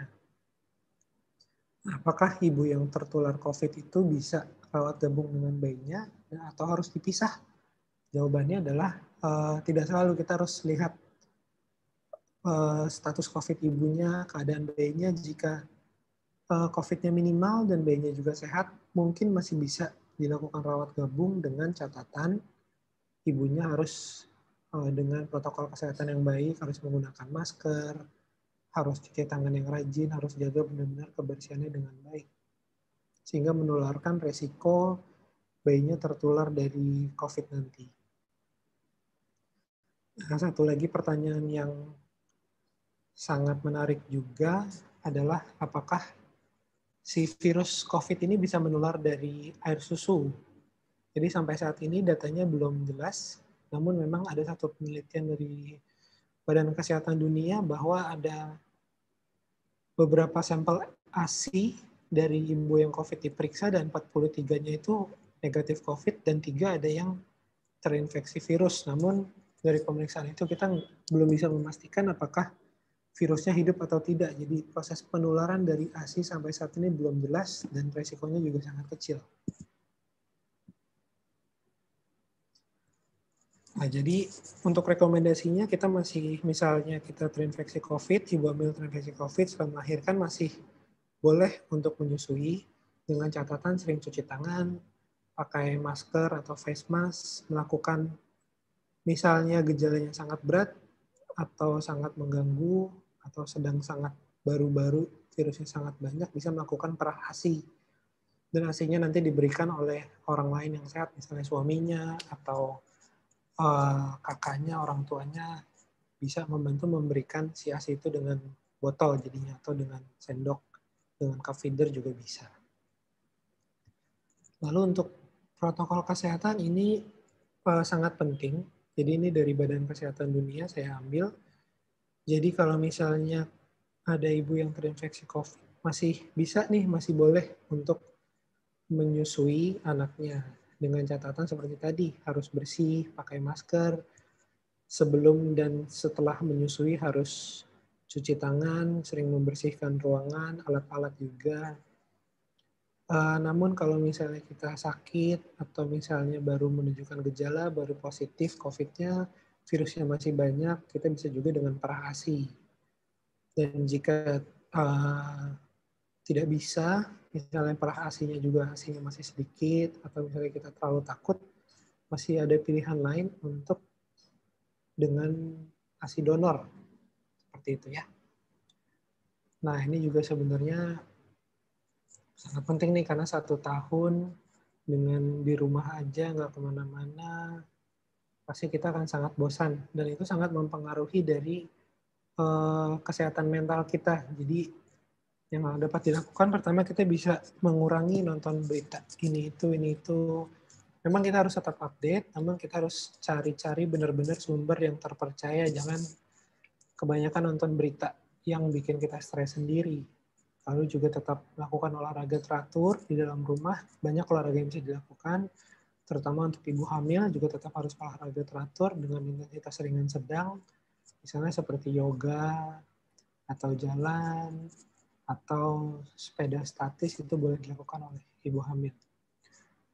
Apakah ibu yang tertular COVID itu bisa rawat gabung dengan bayinya atau harus dipisah? Jawabannya adalah uh, tidak selalu. Kita harus lihat uh, status COVID ibunya, keadaan bayinya. Jika uh, COVID-nya minimal dan bayinya juga sehat, mungkin masih bisa dilakukan rawat gabung dengan catatan ibunya harus uh, dengan protokol kesehatan yang baik, harus menggunakan masker, harus cuci tangan yang rajin, harus jaga benar-benar kebersihannya dengan baik. Sehingga menularkan resiko bayinya tertular dari COVID nanti. Nah, satu lagi pertanyaan yang sangat menarik juga adalah apakah si virus COVID ini bisa menular dari air susu. Jadi sampai saat ini datanya belum jelas, namun memang ada satu penelitian dari Badan Kesehatan Dunia bahwa ada beberapa sampel A S I dari ibu yang COVID diperiksa dan empat puluh tiga-nya itu negatif COVID dan tiga ada yang terinfeksi virus. Namun dari pemeriksaan itu kita belum bisa memastikan apakah virusnya hidup atau tidak. Jadi proses penularan dari A S I sampai saat ini belum jelas dan resikonya juga sangat kecil. Nah, jadi untuk rekomendasinya kita masih, misalnya kita terinfeksi COVID, ibu hamil terinfeksi COVID, setelah melahirkan masih boleh untuk menyusui dengan catatan sering cuci tangan, pakai masker atau face mask, melakukan misalnya gejalanya sangat berat atau sangat mengganggu atau sedang sangat baru-baru, virusnya sangat banyak, bisa melakukan perah A S I. Dan A S I-nya nanti diberikan oleh orang lain yang sehat, misalnya suaminya atau Uh, kakaknya, orang tuanya bisa membantu memberikan si A S I itu dengan botol jadinya atau dengan sendok, dengan cup feeder juga bisa. Lalu untuk protokol kesehatan ini uh, sangat penting. Jadi ini dari Badan Kesehatan Dunia saya ambil. Jadi kalau misalnya ada ibu yang terinfeksi COVID, masih bisa nih, masih boleh untuk menyusui anaknya. Dengan catatan seperti tadi, harus bersih, pakai masker, sebelum dan setelah menyusui harus cuci tangan, sering membersihkan ruangan, alat-alat juga. Uh, namun kalau misalnya kita sakit, atau misalnya baru menunjukkan gejala, baru positif COVID-nya, virusnya masih banyak, kita bisa juga dengan perah A S I. Dan jika uh, tidak bisa, misalnya perah A S I-nya juga A S I-nya masih sedikit, atau misalnya kita terlalu takut, masih ada pilihan lain untuk dengan A S I donor. Seperti itu ya. Nah, ini juga sebenarnya sangat penting nih, karena satu tahun dengan di rumah aja, nggak kemana-mana, pasti kita akan sangat bosan. Dan itu sangat mempengaruhi dari uh, kesehatan mental kita. Jadi, yang dapat dilakukan pertama kita bisa mengurangi nonton berita ini itu ini itu. Memang kita harus tetap update, namun kita harus cari-cari benar-benar sumber yang terpercaya, jangan kebanyakan nonton berita yang bikin kita stres sendiri. Lalu juga tetap melakukan olahraga teratur di dalam rumah, banyak olahraga yang bisa dilakukan, terutama untuk ibu hamil juga tetap harus olahraga teratur dengan intensitas ringan sedang, misalnya seperti yoga atau jalan, atau sepeda statis, itu boleh dilakukan oleh ibu hamil.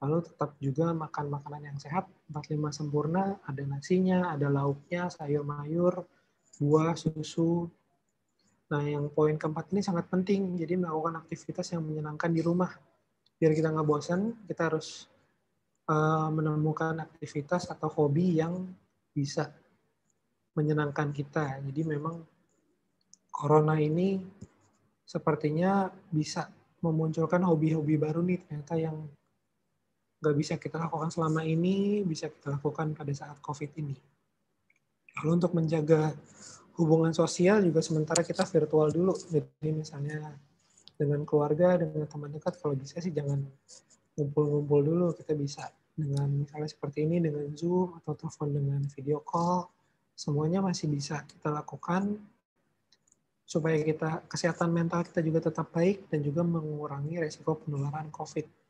Lalu tetap juga makan makanan yang sehat, empat lima sempurna, ada nasinya, ada lauknya, sayur mayur, buah, susu. Nah, yang poin keempat ini sangat penting, jadi melakukan aktivitas yang menyenangkan di rumah. Biar kita nggak bosan, kita harus uh, menemukan aktivitas atau hobi yang bisa menyenangkan kita. Jadi memang corona ini sepertinya bisa memunculkan hobi-hobi baru nih ternyata yang nggak bisa kita lakukan selama ini, bisa kita lakukan pada saat COVID ini. Lalu untuk menjaga hubungan sosial juga sementara kita virtual dulu. Jadi misalnya dengan keluarga, dengan teman dekat, kalau bisa sih jangan ngumpul-ngumpul dulu. Kita bisa dengan misalnya seperti ini, dengan Zoom atau telepon dengan video call. Semuanya masih bisa kita lakukan supaya kita kesehatan mental kita juga tetap baik dan juga mengurangi resiko penularan COVID.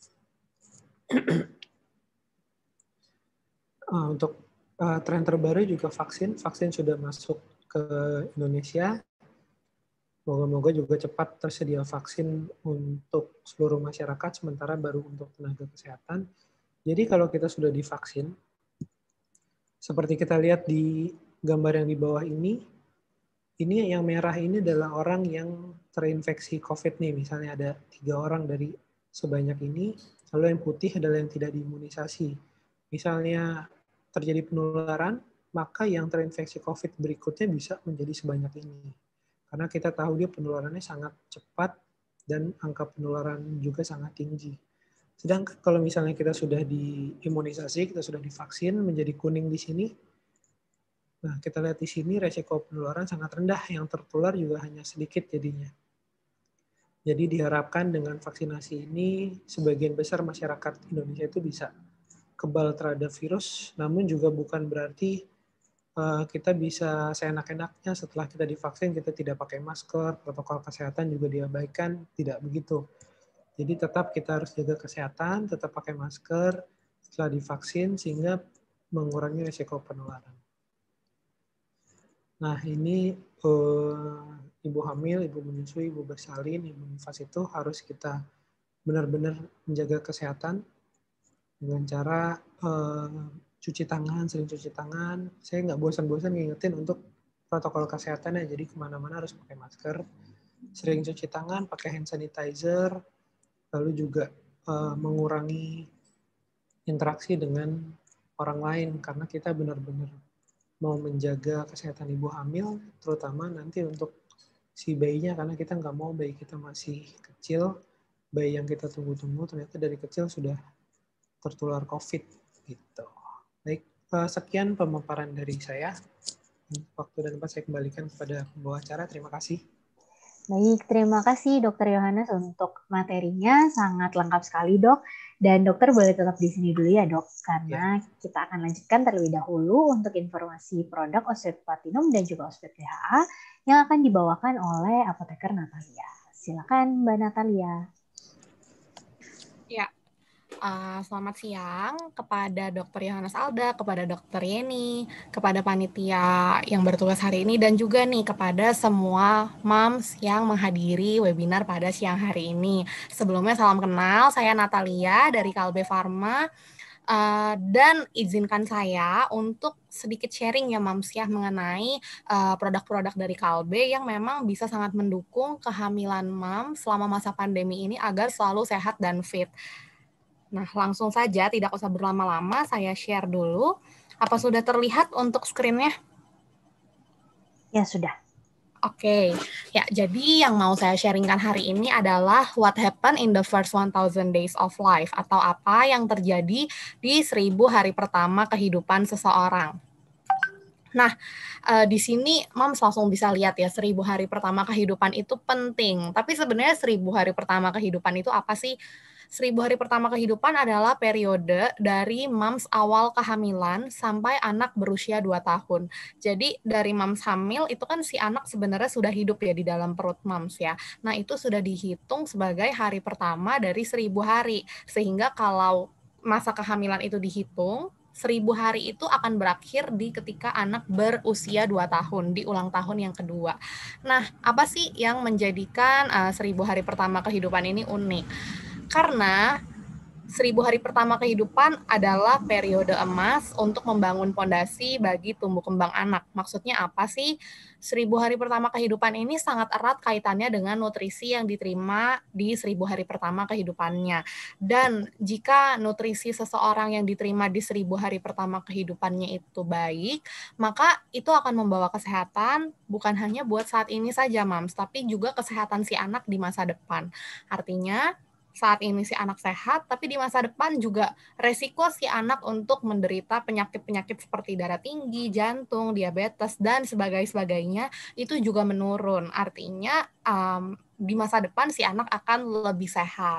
Uh, untuk uh, tren terbaru juga vaksin, vaksin sudah masuk ke Indonesia. Moga-moga juga cepat tersedia vaksin untuk seluruh masyarakat, sementara baru untuk tenaga kesehatan. Jadi kalau kita sudah divaksin, seperti kita lihat di gambar yang di bawah ini, ini yang merah ini adalah orang yang terinfeksi COVID nih. Misalnya ada tiga orang dari sebanyak ini, lalu yang putih adalah yang tidak diimunisasi. Misalnya terjadi penularan, maka yang terinfeksi COVID berikutnya bisa menjadi sebanyak ini. Karena kita tahu dia penularannya sangat cepat dan angka penularan juga sangat tinggi. Sedangkan kalau misalnya kita sudah diimunisasi, kita sudah divaksin menjadi kuning di sini, nah kita lihat di sini resiko penularan sangat rendah, yang tertular juga hanya sedikit jadinya. Jadi diharapkan dengan vaksinasi ini, sebagian besar masyarakat Indonesia itu bisa kebal terhadap virus, namun juga bukan berarti uh, kita bisa seenak-enaknya setelah kita divaksin, kita tidak pakai masker, protokol kesehatan juga diabaikan, tidak begitu. Jadi tetap kita harus jaga kesehatan, tetap pakai masker setelah divaksin, sehingga mengurangi risiko penularan. Nah ini uh, ibu hamil, ibu menyusui, ibu bersalin, ibu nifas itu harus kita benar-benar menjaga kesehatan dengan cara uh, cuci tangan, sering cuci tangan. Saya nggak bosan-bosan ngingetin untuk protokol kesehatannya, jadi kemana-mana harus pakai masker, sering cuci tangan, pakai hand sanitizer, lalu juga uh, mengurangi interaksi dengan orang lain, karena kita benar-benar mau menjaga kesehatan ibu hamil, terutama nanti untuk si bayinya, karena kita nggak mau bayi kita masih kecil, bayi yang kita tunggu-tunggu ternyata dari kecil sudah tertular COVID gitu. Baik, sekian pemaparan dari saya. Waktu dan tempat saya kembalikan kepada pembawa acara. Terima kasih. Baik, terima kasih Dokter Yohanes untuk materinya, sangat lengkap sekali Dok. Dan dokter boleh tetap di sini dulu ya Dok, karena ya. Kita akan lanjutkan terlebih dahulu untuk informasi produk Osteod Platinum dan juga Osteod B H A yang akan dibawakan oleh apoteker Natalia. Silakan Mbak Natalia. Ya. Uh, selamat siang kepada Dokter Yohanes Alda, kepada Dokter Yeni, kepada panitia yang bertugas hari ini, dan juga nih kepada semua moms yang menghadiri webinar pada siang hari ini. Sebelumnya salam kenal, saya Natalia dari Kalbe Pharma, uh, dan izinkan saya untuk sedikit sharing ya moms ya mengenai uh, produk-produk dari Kalbe yang memang bisa sangat mendukung kehamilan moms selama masa pandemi ini agar selalu sehat dan fit. Nah, langsung saja, tidak usah berlama-lama, saya share dulu. Apa sudah terlihat untuk screen-nya? Ya, sudah. Oke, ya jadi yang mau saya sharingkan hari ini adalah what happened in the first one thousand days of life, atau apa yang terjadi di seribu hari pertama kehidupan seseorang. Nah, uh, di sini moms langsung bisa lihat ya, seribu hari pertama kehidupan itu penting. Tapi sebenarnya seribu hari pertama kehidupan itu apa sih? Seribu hari pertama kehidupan adalah periode dari moms awal kehamilan sampai anak berusia dua tahun. Jadi dari moms hamil itu kan si anak sebenarnya sudah hidup ya di dalam perut moms ya. Nah itu sudah dihitung sebagai hari pertama dari seribu hari. Sehingga kalau masa kehamilan itu dihitung, seribu hari itu akan berakhir di ketika anak berusia dua tahun, di ulang tahun yang kedua. Nah, apa sih yang menjadikan uh, seribu hari pertama kehidupan ini unik? Karena seribu hari pertama kehidupan adalah periode emas untuk membangun fondasi bagi tumbuh kembang anak. Maksudnya apa sih? Seribu hari pertama kehidupan ini sangat erat kaitannya dengan nutrisi yang diterima di seribu hari pertama kehidupannya. Dan jika nutrisi seseorang yang diterima di seribu hari pertama kehidupannya itu baik, maka itu akan membawa kesehatan bukan hanya buat saat ini saja, Mams, tapi juga kesehatan si anak di masa depan. Artinya, saat ini si anak sehat, tapi di masa depan juga resiko si anak untuk menderita penyakit-penyakit seperti darah tinggi, jantung, diabetes, dan sebagainya itu juga menurun. Artinya um, di masa depan si anak akan lebih sehat.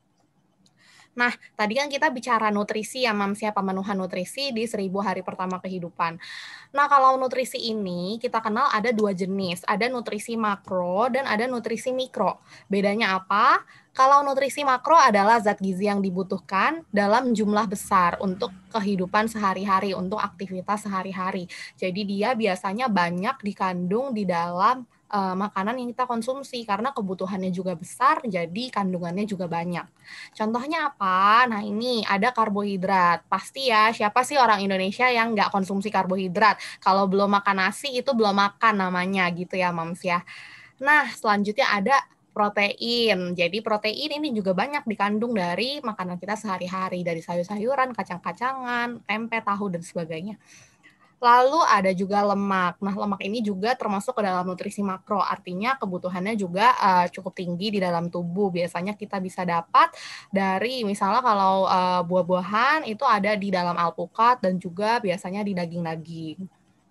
Nah, tadi kan kita bicara nutrisi ya, Mams, ya, pemenuhan nutrisi di seribu hari pertama kehidupan. Nah, kalau nutrisi ini kita kenal ada dua jenis, ada nutrisi makro dan ada nutrisi mikro. Bedanya apa? Kalau nutrisi makro adalah zat gizi yang dibutuhkan dalam jumlah besar untuk kehidupan sehari-hari, untuk aktivitas sehari-hari. Jadi dia biasanya banyak dikandung di dalam uh, makanan yang kita konsumsi karena kebutuhannya juga besar, jadi kandungannya juga banyak. Contohnya apa? Nah, ini ada karbohidrat. Pasti ya, siapa sih orang Indonesia yang nggak konsumsi karbohidrat? Kalau belum makan nasi itu belum makan namanya gitu ya, Mams ya. Nah, selanjutnya ada protein. Jadi protein ini juga banyak dikandung dari makanan kita sehari-hari, dari sayur-sayuran, kacang-kacangan, tempe, tahu, dan sebagainya. Lalu ada juga lemak. Nah, lemak ini juga termasuk ke dalam nutrisi makro, artinya kebutuhannya juga uh, cukup tinggi di dalam tubuh. Biasanya kita bisa dapat dari, misalnya kalau uh, buah-buahan itu ada di dalam alpukat dan juga biasanya di daging-daging.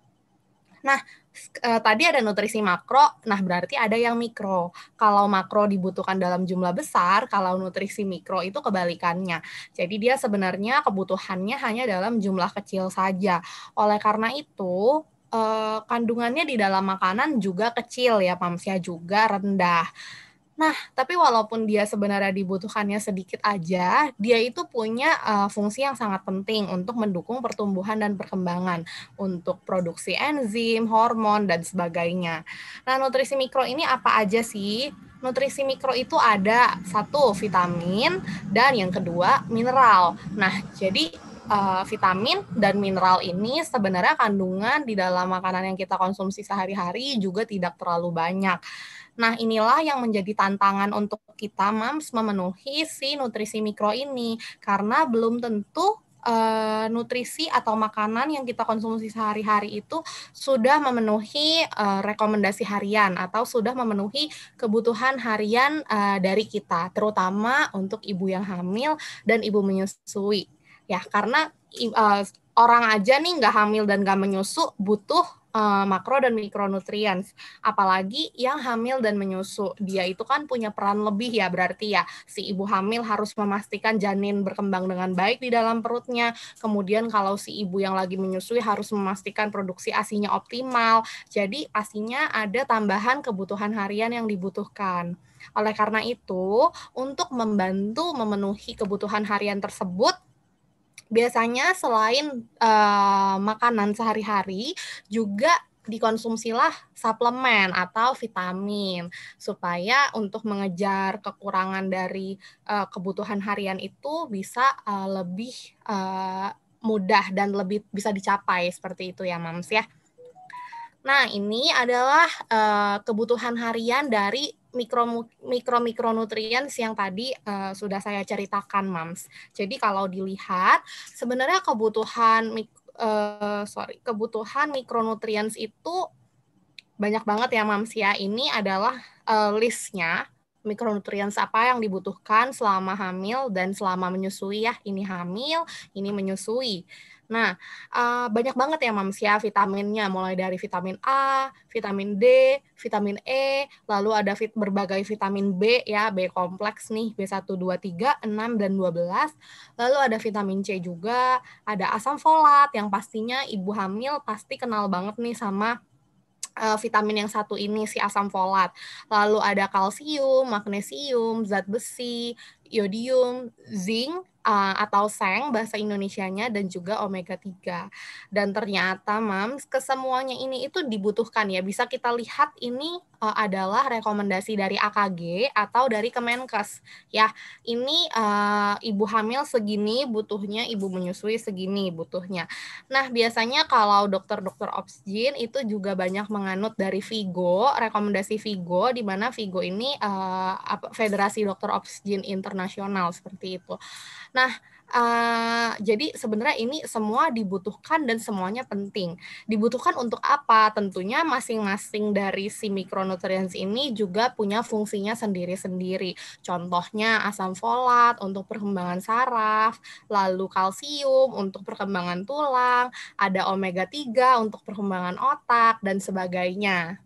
Nah, eh, tadi ada nutrisi makro, nah berarti ada yang mikro. Kalau makro dibutuhkan dalam jumlah besar, kalau nutrisi mikro itu kebalikannya. Jadi dia sebenarnya kebutuhannya hanya dalam jumlah kecil saja. Oleh karena itu, eh, kandungannya di dalam makanan juga kecil ya, Mams, ya, juga rendah. Nah, tapi walaupun dia sebenarnya dibutuhkannya sedikit aja, dia itu punya uh, fungsi yang sangat penting untuk mendukung pertumbuhan dan perkembangan, untuk produksi enzim, hormon, dan sebagainya. Nah, nutrisi mikro ini apa aja sih? Nutrisi mikro itu ada satu, vitamin, dan yang kedua, mineral. Nah, jadi uh, vitamin dan mineral ini sebenarnya kandungan di dalam makanan yang kita konsumsi sehari-hari juga tidak terlalu banyak. Nah, inilah yang menjadi tantangan untuk kita, Mams, memenuhi si nutrisi mikro ini. Karena belum tentu uh, nutrisi atau makanan yang kita konsumsi sehari-hari itu sudah memenuhi uh, rekomendasi harian atau sudah memenuhi kebutuhan harian uh, dari kita, terutama untuk ibu yang hamil dan ibu menyusui. Ya, karena uh, orang aja nih nggak hamil dan nggak menyusu butuh Uh, makro dan mikronutrien, apalagi yang hamil dan menyusu. Dia itu kan punya peran lebih ya, berarti ya si ibu hamil harus memastikan janin berkembang dengan baik di dalam perutnya. Kemudian kalau si ibu yang lagi menyusui harus memastikan produksi ASINya optimal. Jadi pastinya ada tambahan kebutuhan harian yang dibutuhkan. Oleh karena itu, untuk membantu memenuhi kebutuhan harian tersebut, biasanya selain uh, makanan sehari-hari, juga dikonsumsilah suplemen atau vitamin, supaya untuk mengejar kekurangan dari uh, kebutuhan harian itu bisa uh, lebih uh, mudah dan lebih bisa dicapai, seperti itu ya, Mams ya. Nah, ini adalah uh, kebutuhan harian dari mikro mikro mikronutrien yang tadi uh, sudah saya ceritakan, Mams. Jadi kalau dilihat sebenarnya kebutuhan uh, sorry kebutuhan mikronutrien itu banyak banget ya, Mams ya. Ini adalah uh, listnya mikronutrien apa yang dibutuhkan selama hamil dan selama menyusui ya. Ini hamil, ini menyusui. Nah, uh, banyak banget ya, Mams ya, vitaminnya, mulai dari vitamin A, vitamin D, vitamin E, lalu ada vit- berbagai vitamin B ya, B kompleks nih, B satu, dua, tiga, enam, dan dua belas. Lalu ada vitamin C juga, ada asam folat yang pastinya ibu hamil pasti kenal banget nih sama Uh, vitamin yang satu ini, si asam folat. Lalu ada kalsium, magnesium, zat besi, iodium, zinc, uh, atau seng bahasa Indonesianya, dan juga omega tiga. Dan ternyata Mams, kesemuanya ini itu dibutuhkan ya. Bisa kita lihat ini uh, adalah rekomendasi dari A K G atau dari Kemenkes. Ya, ini uh, ibu hamil segini butuhnya, ibu menyusui segini butuhnya. Nah, biasanya kalau dokter-dokter obsgin itu juga banyak menganut dari Vigo, rekomendasi Vigo, di mana Vigo ini uh, Federasi Dokter Obsgin Internasional, seperti itu. Nah, uh, jadi sebenarnya ini semua dibutuhkan dan semuanya penting. Dibutuhkan untuk apa? Tentunya masing-masing dari si micronutrients ini juga punya fungsinya sendiri-sendiri. Contohnya asam folat untuk perkembangan saraf, lalu kalsium untuk perkembangan tulang, ada omega tiga untuk perkembangan otak, dan sebagainya.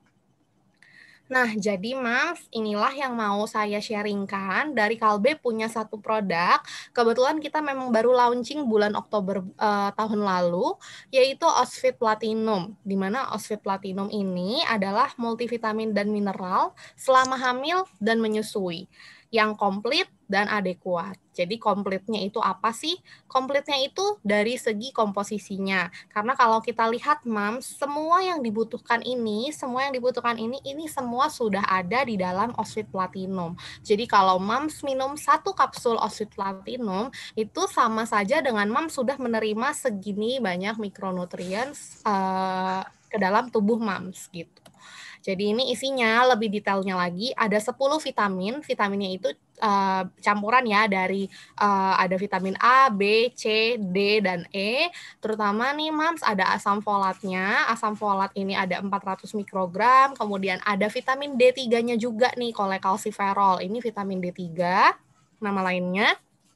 Nah, jadi Mas, inilah yang mau saya sharingkan. Dari Kalbe punya satu produk, kebetulan kita memang baru launching bulan Oktober uh, tahun lalu, yaitu Osfit Platinum, di mana Osfit Platinum ini adalah multivitamin dan mineral selama hamil dan menyusui, yang komplit dan adekuat. Jadi komplitnya itu apa sih? Komplitnya itu dari segi komposisinya. Karena kalau kita lihat Mams, semua yang dibutuhkan ini, semua yang dibutuhkan ini, ini semua sudah ada di dalam Osfit Platinum. Jadi kalau Mams minum satu kapsul Osfit Platinum, itu sama saja dengan Mams sudah menerima segini banyak mikronutrients uh, ke dalam tubuh Mams gitu. Jadi ini isinya lebih detailnya lagi, ada sepuluh vitamin, vitaminnya itu uh, campuran ya dari uh, ada vitamin A, B, C, D, dan E, terutama nih Mams ada asam folatnya, asam folat ini ada empat ratus mikrogram, kemudian ada vitamin D tiga-nya juga nih, kolekalsiferol, ini vitamin D tiga, nama lainnya.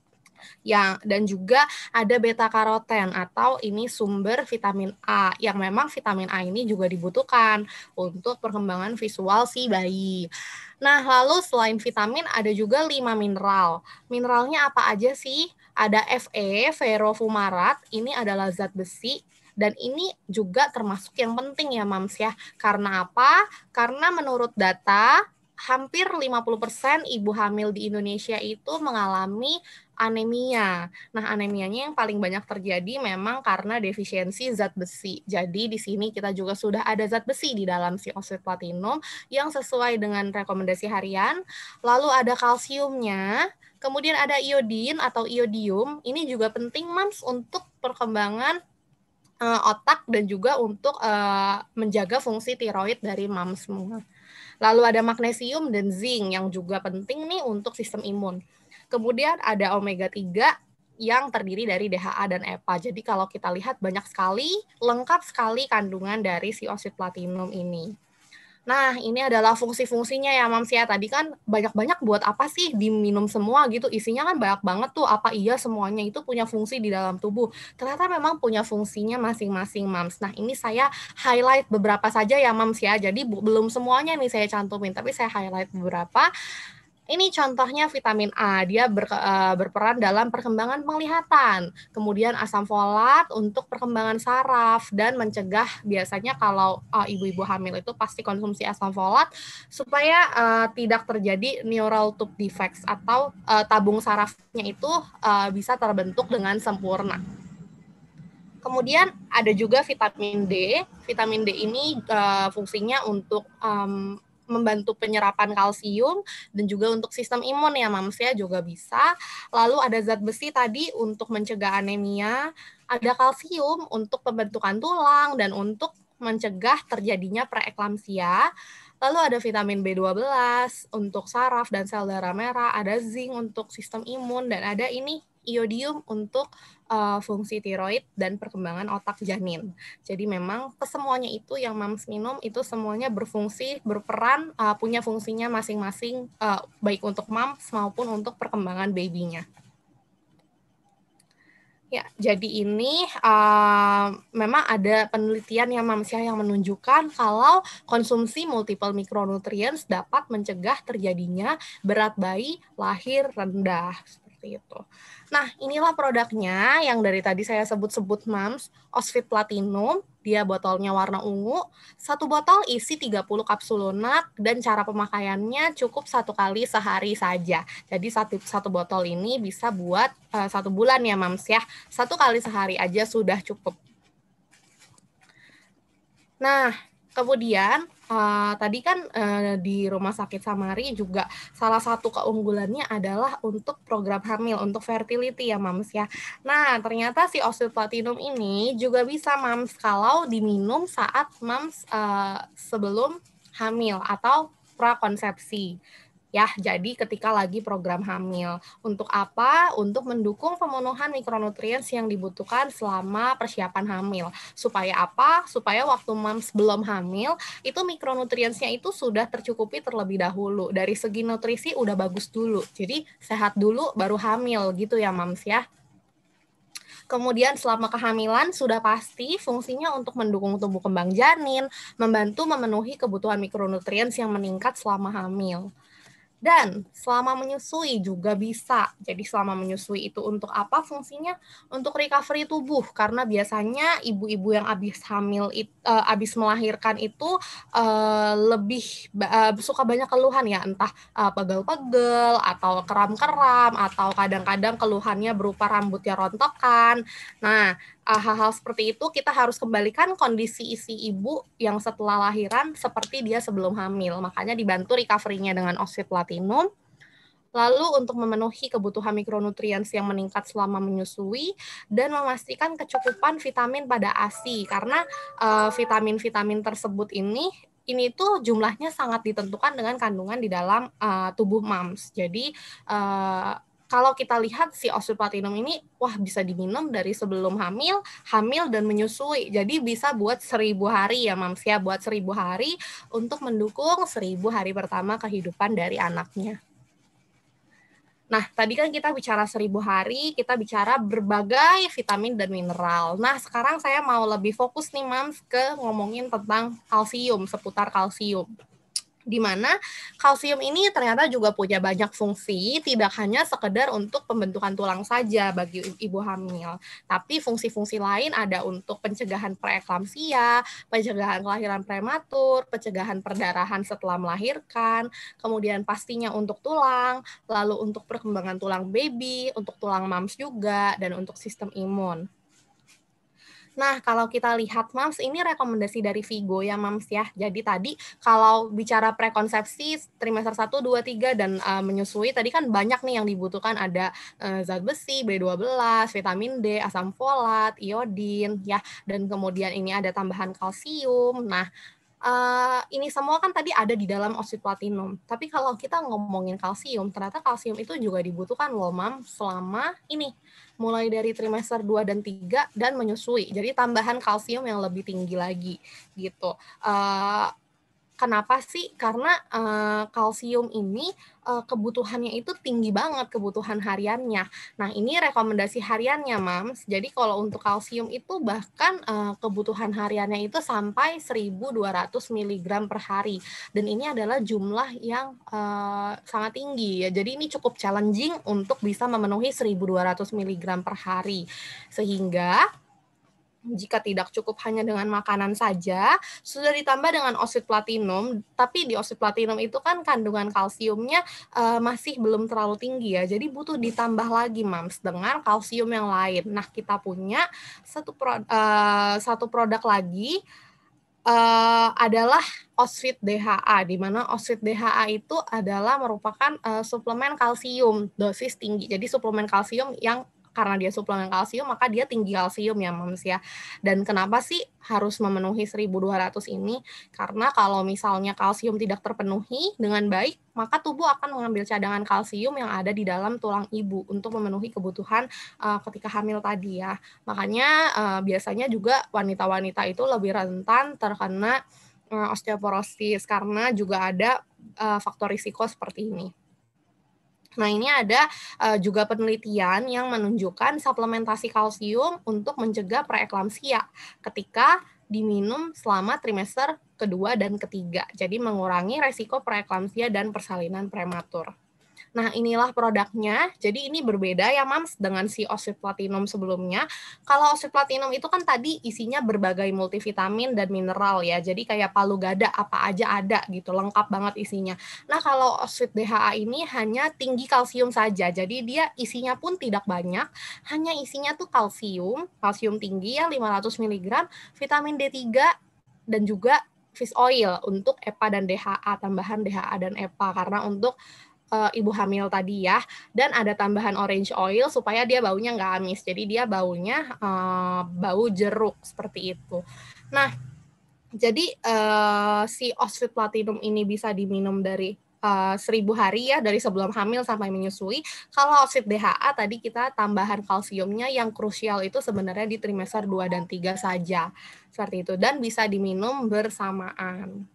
Yang dan juga ada beta karoten atau ini sumber vitamin A yang memang vitamin A ini juga dibutuhkan untuk perkembangan visual si bayi. Nah, lalu selain vitamin ada juga lima mineral. Mineralnya apa aja sih? Ada Fe, ferrofumarat, ini adalah zat besi. Dan ini juga termasuk yang penting ya Mams ya. Karena apa? Karena menurut data hampir lima puluh persen ibu hamil di Indonesia itu mengalami anemia. Nah, anemianya yang paling banyak terjadi memang karena defisiensi zat besi. Jadi di sini kita juga sudah ada zat besi di dalam si Osfit Platinum yang sesuai dengan rekomendasi harian. Lalu ada kalsiumnya, kemudian ada iodin atau iodium. Ini juga penting Mams untuk perkembangan uh, otak dan juga untuk uh, menjaga fungsi tiroid dari Mams semua. Lalu ada magnesium dan zinc yang juga penting nih untuk sistem imun. Kemudian ada omega tiga yang terdiri dari D H A dan E P A. Jadi kalau kita lihat banyak sekali, lengkap sekali kandungan dari si Osfit Platinum ini. Nah, ini adalah fungsi-fungsinya ya Mams ya. Tadi kan banyak-banyak buat apa sih diminum semua gitu. Isinya kan banyak banget tuh. Apa iya semuanya itu punya fungsi di dalam tubuh? Ternyata memang punya fungsinya masing-masing Mams. Nah, ini saya highlight beberapa saja ya Mams ya. Jadi belum semuanya nih saya cantumin, tapi saya highlight beberapa. Ini contohnya vitamin A, dia ber, uh, berperan dalam perkembangan penglihatan. Kemudian asam folat untuk perkembangan saraf dan mencegah, biasanya kalau uh, ibu-ibu hamil itu pasti konsumsi asam folat supaya uh, tidak terjadi neural tube defects atau uh, tabung sarafnya itu uh, bisa terbentuk dengan sempurna. Kemudian ada juga vitamin D. Vitamin D ini uh, fungsinya untuk um, membantu penyerapan kalsium dan juga untuk sistem imun ya Mams ya juga bisa. Lalu ada zat besi tadi untuk mencegah anemia, ada kalsium untuk pembentukan tulang dan untuk mencegah terjadinya preeklamsia. Lalu ada vitamin B dua belas untuk saraf dan sel darah merah, ada zinc untuk sistem imun, dan ada ini iodium untuk uh, fungsi tiroid dan perkembangan otak janin. Jadi memang kesemuanya itu yang Mams minum itu semuanya berfungsi, berperan, uh, punya fungsinya masing-masing, uh, baik untuk Mams maupun untuk perkembangan baby-nya. Ya, jadi ini uh, memang ada penelitian ya Mams ya yang menunjukkan kalau konsumsi multiple micronutrients dapat mencegah terjadinya berat bayi lahir rendah. seperti itu. Nah, inilah produknya yang dari tadi saya sebut-sebut Mams, Osfit Platinum, dia botolnya warna ungu, satu botol isi tiga puluh kapsul lunak, dan cara pemakaiannya cukup satu kali sehari saja. Jadi satu, satu botol ini bisa buat uh, satu bulan ya Mams ya, satu kali sehari aja sudah cukup. Nah, kemudian uh, tadi kan uh, di Rumah Sakit Samari juga salah satu keunggulannya adalah untuk program hamil, untuk fertility ya Mams ya. Nah, ternyata si Osfit Platinum ini juga bisa Mams kalau diminum saat Mams uh, sebelum hamil atau prakonsepsi. Ya, jadi ketika lagi program hamil. Untuk apa? Untuk mendukung pemenuhan mikronutrien yang dibutuhkan selama persiapan hamil. Supaya apa? Supaya waktu Mams belum hamil, itu mikronutriensnya itu sudah tercukupi terlebih dahulu. Dari segi nutrisi udah bagus dulu. Jadi sehat dulu baru hamil gitu ya Mams ya. Kemudian selama kehamilan sudah pasti fungsinya untuk mendukung tumbuh kembang janin, membantu memenuhi kebutuhan mikronutrien yang meningkat selama hamil. Dan selama menyusui juga bisa. Jadi selama menyusui itu untuk apa fungsinya? Untuk recovery tubuh. Karena biasanya ibu-ibu yang habis hamil, uh, habis melahirkan itu uh, lebih uh, suka banyak keluhan ya. Entah uh, pegel-pegel, atau kram-kram, atau kadang-kadang keluhannya berupa rambutnya rontokan. Nah, Uh, hal-hal seperti itu kita harus kembalikan kondisi isi ibu yang setelah lahiran seperti dia sebelum hamil. Makanya dibantu recovery-nya dengan Osfit Platinum. Lalu untuk memenuhi kebutuhan mikronutrien yang meningkat selama menyusui dan memastikan kecukupan vitamin pada A S I. Karena uh, vitamin-vitamin tersebut ini ini tuh jumlahnya sangat ditentukan dengan kandungan di dalam uh, tubuh Mams. Jadi uh, kalau kita lihat si Osfit Platinum ini, wah bisa diminum dari sebelum hamil, hamil dan menyusui. Jadi bisa buat seribu hari ya Mams ya, buat seribu hari untuk mendukung seribu hari pertama kehidupan dari anaknya. Nah, tadi kan kita bicara seribu hari, kita bicara berbagai vitamin dan mineral. Nah, sekarang saya mau lebih fokus nih Mams ke ngomongin tentang kalsium, seputar kalsium. Di mana kalsium ini ternyata juga punya banyak fungsi, tidak hanya sekedar untuk pembentukan tulang saja bagi ibu hamil, tapi fungsi-fungsi lain ada untuk pencegahan preeklamsia, pencegahan kelahiran prematur, pencegahan perdarahan setelah melahirkan, kemudian pastinya untuk tulang, lalu untuk perkembangan tulang baby, untuk tulang Mams juga, dan untuk sistem imun. Nah, kalau kita lihat Mams, ini rekomendasi dari Vigo ya Mams ya. Jadi tadi kalau bicara prekonsepsi trimester satu, dua, tiga dan uh, menyusui, tadi kan banyak nih yang dibutuhkan, ada uh, zat besi, B dua belas, vitamin D, asam folat, iodin ya, dan kemudian ini ada tambahan kalsium. Nah, Uh, ini semua kan tadi ada di dalam Osfit Platinum. Tapi kalau kita ngomongin kalsium, ternyata kalsium itu juga dibutuhkan loh Mam selama ini. Mulai dari trimester dua dan tiga dan menyusui. Jadi tambahan kalsium yang lebih tinggi lagi gitu. Uh, Kenapa sih? Karena uh, kalsium ini uh, kebutuhannya itu tinggi banget, kebutuhan hariannya. Nah, ini rekomendasi hariannya, Mams. Jadi kalau untuk kalsium itu bahkan uh, kebutuhan hariannya itu sampai seribu dua ratus miligram per hari. Dan ini adalah jumlah yang uh, sangat tinggi ya. Jadi ini cukup challenging untuk bisa memenuhi seribu dua ratus miligram per hari. Sehingga jika tidak cukup hanya dengan makanan saja, sudah ditambah dengan Osfit Platinum, tapi di Osfit Platinum itu kan kandungan kalsiumnya uh, masih belum terlalu tinggi ya, jadi butuh ditambah lagi Mams dengan kalsium yang lain. Nah, kita punya satu, pro, uh, satu produk lagi, Uh, adalah Osfit D H A, di mana Osfit D H A itu adalah merupakan uh, suplemen kalsium dosis tinggi. Jadi suplemen kalsium yang karena dia suplemen kalsium, maka dia tinggi kalsium ya Mams ya. Dan kenapa sih harus memenuhi seribu dua ratus ini? Karena kalau misalnya kalsium tidak terpenuhi dengan baik, maka tubuh akan mengambil cadangan kalsium yang ada di dalam tulang ibu untuk memenuhi kebutuhan uh, ketika hamil tadi ya. Makanya uh, biasanya juga wanita-wanita itu lebih rentan terkena uh, osteoporosis karena juga ada uh, faktor risiko seperti ini. Nah, ini ada uh, juga penelitian yang menunjukkan suplementasi kalsium untuk mencegah preeklamsia ketika diminum selama trimester kedua dan ketiga. Jadi mengurangi resiko preeklamsia dan persalinan prematur. Nah, inilah produknya. Jadi ini berbeda ya, Mams, dengan si Osvit Platinum sebelumnya. Kalau Osvit Platinum itu kan tadi isinya berbagai multivitamin dan mineral ya. Jadi kayak palu gada apa aja ada gitu, lengkap banget isinya. Nah, kalau Osvit D H A ini hanya tinggi kalsium saja. Jadi dia isinya pun tidak banyak, hanya isinya tuh kalsium, kalsium tinggi yang lima ratus miligram, vitamin D tiga dan juga fish oil untuk E P A dan D H A, tambahan D H A dan E P A karena untuk uh, ibu hamil tadi ya. Dan ada tambahan orange oil supaya dia baunya nggak amis. Jadi dia baunya uh, bau jeruk seperti itu. Nah, jadi uh, si Osvit Platinum ini bisa diminum dari uh, seribu hari ya, dari sebelum hamil sampai menyusui. Kalau Osvit D H A tadi kita tambahan kalsiumnya yang krusial itu sebenarnya di trimester dua dan tiga saja. Seperti itu. Dan bisa diminum bersamaan.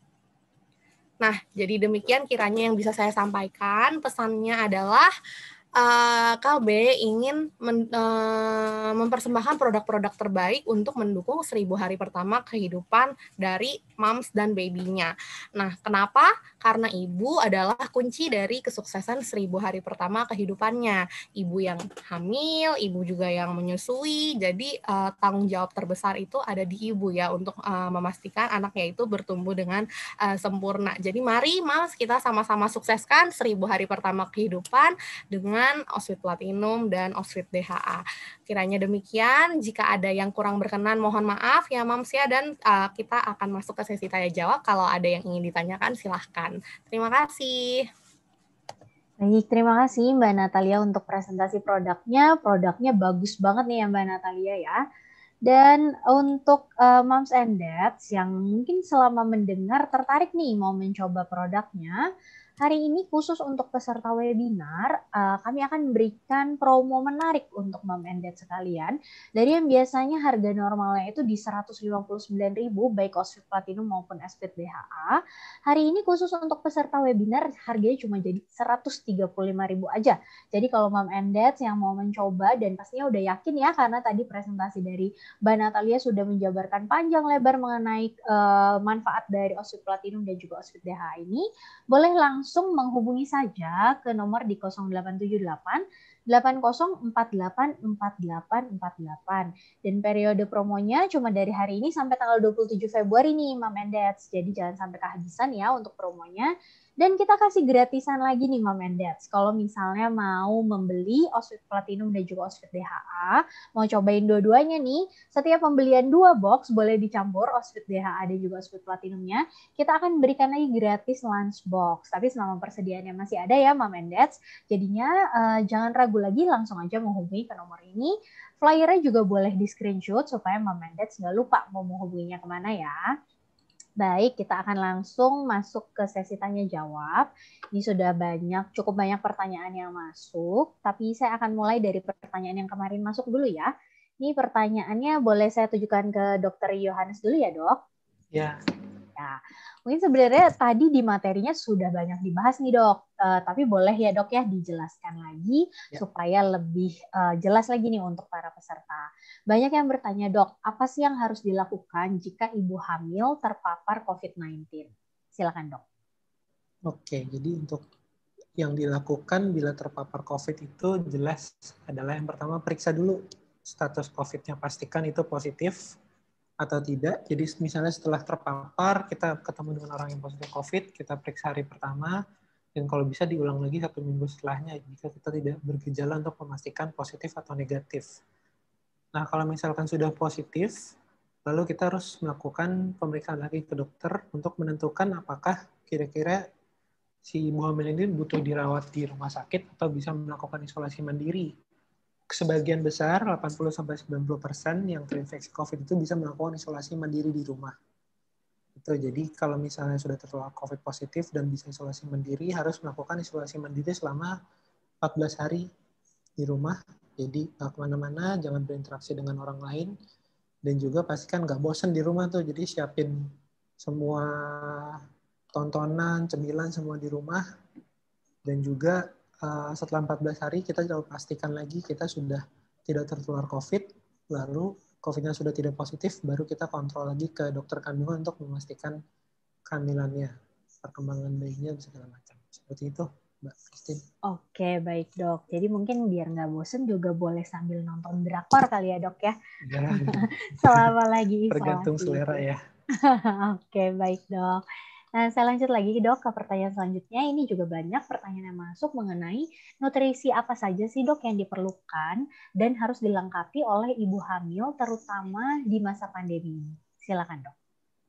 Nah, jadi demikian kiranya yang bisa saya sampaikan. Pesannya adalah uh, K B ingin men, uh, mempersembahkan produk-produk terbaik untuk mendukung seribu hari pertama kehidupan dari moms dan baby-nya. Nah, kenapa? Karena ibu adalah kunci dari kesuksesan seribu hari pertama kehidupannya. Ibu yang hamil, ibu juga yang menyusui. Jadi uh, tanggung jawab terbesar itu ada di ibu ya untuk uh, memastikan anaknya itu bertumbuh dengan uh, sempurna. Jadi mari moms kita sama-sama sukseskan seribu hari pertama kehidupan dengan Osvit Platinum dan Osvit D H A. Kiranya demikian. Jika ada yang kurang berkenan, mohon maaf ya moms ya, dan uh, kita akan masuk ke sesi tanya jawab. Kalau ada yang ingin ditanyakan, silahkan. Terima kasih. Baik, terima kasih Mbak Natalia untuk presentasi produknya. Produknya bagus banget nih ya Mbak Natalia ya. Dan untuk uh, moms and dads yang mungkin selama mendengar tertarik nih mau mencoba produknya, hari ini khusus untuk peserta webinar, uh, kami akan memberikan promo menarik untuk mom and dad sekalian. Dari yang biasanya harga normalnya itu di seratus lima puluh sembilan ribu baik Osvit Platinum maupun Osvit D H A. Hari ini khusus untuk peserta webinar harganya cuma jadi seratus tiga puluh lima ribu aja. Jadi kalau mom and dad yang mau mencoba dan pastinya udah yakin ya karena tadi presentasi dari Mbak Natalia sudah menjabarkan panjang lebar mengenai uh, manfaat dari Osvit Platinum dan juga Osvit D H A ini, boleh langsung menghubungi saja ke nomor di nol delapan tujuh delapan delapan nol empat delapan empat delapan empat delapan. Dan periode promonya cuma dari hari ini sampai tanggal dua puluh tujuh Februari nih, Mom and Dads. Jadi jangan sampai kehabisan ya untuk promonya. Dan kita kasih gratisan lagi nih Mom and Dads. Kalau misalnya mau membeli Osvit Platinum dan juga Osvit D H A, mau cobain dua-duanya nih, setiap pembelian dua box boleh dicampur Osvit D H A dan juga Osvit Platinumnya, kita akan berikan lagi gratis lunch box. Tapi selama persediaannya masih ada ya Mom and Dads, jadinya uh, jangan ragu lagi, langsung aja menghubungi ke nomor ini. Flyernya juga boleh di screenshot supaya Mom and Dads nggak lupa mau menghubunginya kemana ya. Baik, kita akan langsung masuk ke sesi tanya jawab. Ini sudah banyak, cukup banyak pertanyaan yang masuk, tapi saya akan mulai dari pertanyaan yang kemarin masuk dulu ya. Ini pertanyaannya boleh saya tujukan ke Dokter Yohanes dulu ya, Dok? Ya. Ya, mungkin sebenarnya tadi di materinya sudah banyak dibahas nih, Dok. Uh, tapi boleh ya, Dok ya, dijelaskan lagi ya, supaya lebih uh, jelas lagi nih untuk para peserta. Banyak yang bertanya, Dok, apa sih yang harus dilakukan jika ibu hamil terpapar covid sembilan belas? Silakan, Dok. Oke, jadi untuk yang dilakukan bila terpapar COVID itu jelas adalah yang pertama periksa dulu status COVID-nya, pastikan itu positif atau tidak. Jadi misalnya setelah terpapar, kita ketemu dengan orang yang positif COVID, kita periksa hari pertama, dan kalau bisa diulang lagi satu minggu setelahnya, jika kita tidak bergejala untuk memastikan positif atau negatif. Nah, kalau misalkan sudah positif, lalu kita harus melakukan pemeriksaan lagi ke dokter untuk menentukan apakah kira-kira si ibu hamil ini butuh dirawat di rumah sakit atau bisa melakukan isolasi mandiri. Sebagian besar, delapan puluh sampai sembilan puluh persen yang terinfeksi COVID itu bisa melakukan isolasi mandiri di rumah. Itu jadi kalau misalnya sudah tertular COVID positif dan bisa isolasi mandiri, harus melakukan isolasi mandiri selama empat belas hari di rumah. Jadi nggak kemana-mana, jangan berinteraksi dengan orang lain, dan juga pastikan nggak bosan di rumah tuh. Jadi siapin semua tontonan, cemilan semua di rumah, dan juga Uh, setelah empat belas hari kita coba pastikan lagi kita sudah tidak tertular COVID, lalu COVID-nya sudah tidak positif, baru kita kontrol lagi ke dokter kandungan untuk memastikan kehamilannya, perkembangan bayinya, segala macam. Seperti itu, Mbak Christine. Oke. Oke, baik dok. Jadi mungkin biar nggak bosen juga boleh sambil nonton drakor kali ya dok ya. Ya, Selama lagi isolasi. tergantung selera ya. Oke, baik dok. Nah, saya lanjut lagi dok ke pertanyaan selanjutnya. Ini juga banyak pertanyaan yang masuk mengenai nutrisi apa saja sih dok yang diperlukan dan harus dilengkapi oleh ibu hamil terutama di masa pandemi ini. Silakan dok.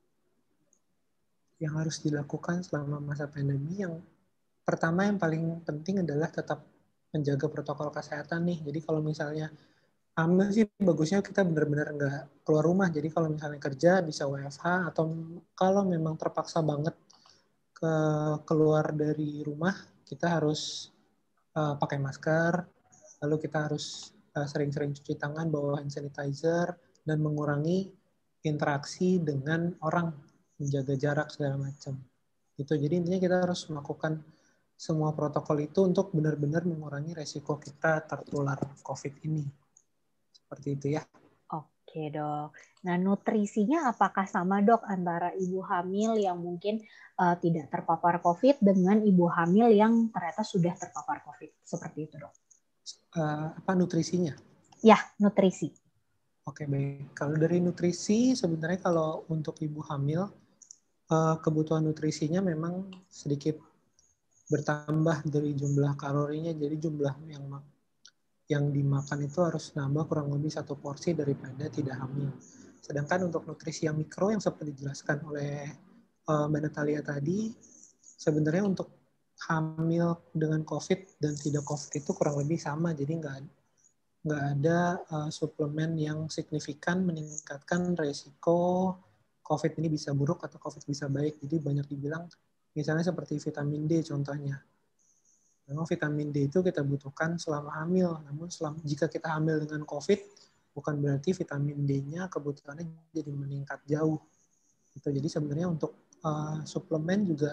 Yang harus dilakukan selama masa pandemi, yang pertama yang paling penting adalah tetap menjaga protokol kesehatan nih. Jadi kalau misalnya hamil sih bagusnya kita benar-benar nggak keluar rumah. Jadi kalau misalnya kerja bisa W F H, atau kalau memang terpaksa banget ke keluar dari rumah, kita harus uh, pakai masker, lalu kita harus uh, sering-sering cuci tangan, bawa hand sanitizer, dan mengurangi interaksi dengan orang, menjaga jarak segala macam. Gitu. Jadi intinya kita harus melakukan semua protokol itu untuk benar-benar mengurangi resiko kita tertular COVID ini. Seperti itu ya. Oke dok. Nah nutrisinya apakah sama dok antara ibu hamil yang mungkin uh, tidak terpapar COVID dengan ibu hamil yang ternyata sudah terpapar COVID? Seperti itu dok. Uh, apa nutrisinya? Ya, nutrisi. Oke, baik. Kalau dari nutrisi, sebenarnya kalau untuk ibu hamil, uh, kebutuhan nutrisinya memang sedikit bertambah dari jumlah kalorinya. Jadi jumlah yang yang dimakan itu harus nambah kurang lebih satu porsi daripada tidak hamil. Sedangkan untuk nutrisi yang mikro yang seperti dijelaskan oleh uh, Mbak Natalia tadi, sebenarnya untuk hamil dengan COVID dan tidak COVID itu kurang lebih sama. Jadi nggak nggak ada uh, suplemen yang signifikan meningkatkan resiko COVID ini bisa buruk atau COVID bisa baik. Jadi banyak dibilang, misalnya seperti vitamin D contohnya. Memang vitamin D itu kita butuhkan selama hamil. Namun selama, jika kita hamil dengan COVID, bukan berarti vitamin D-nya kebutuhannya jadi meningkat jauh. Gitu. Jadi sebenarnya untuk uh, suplemen juga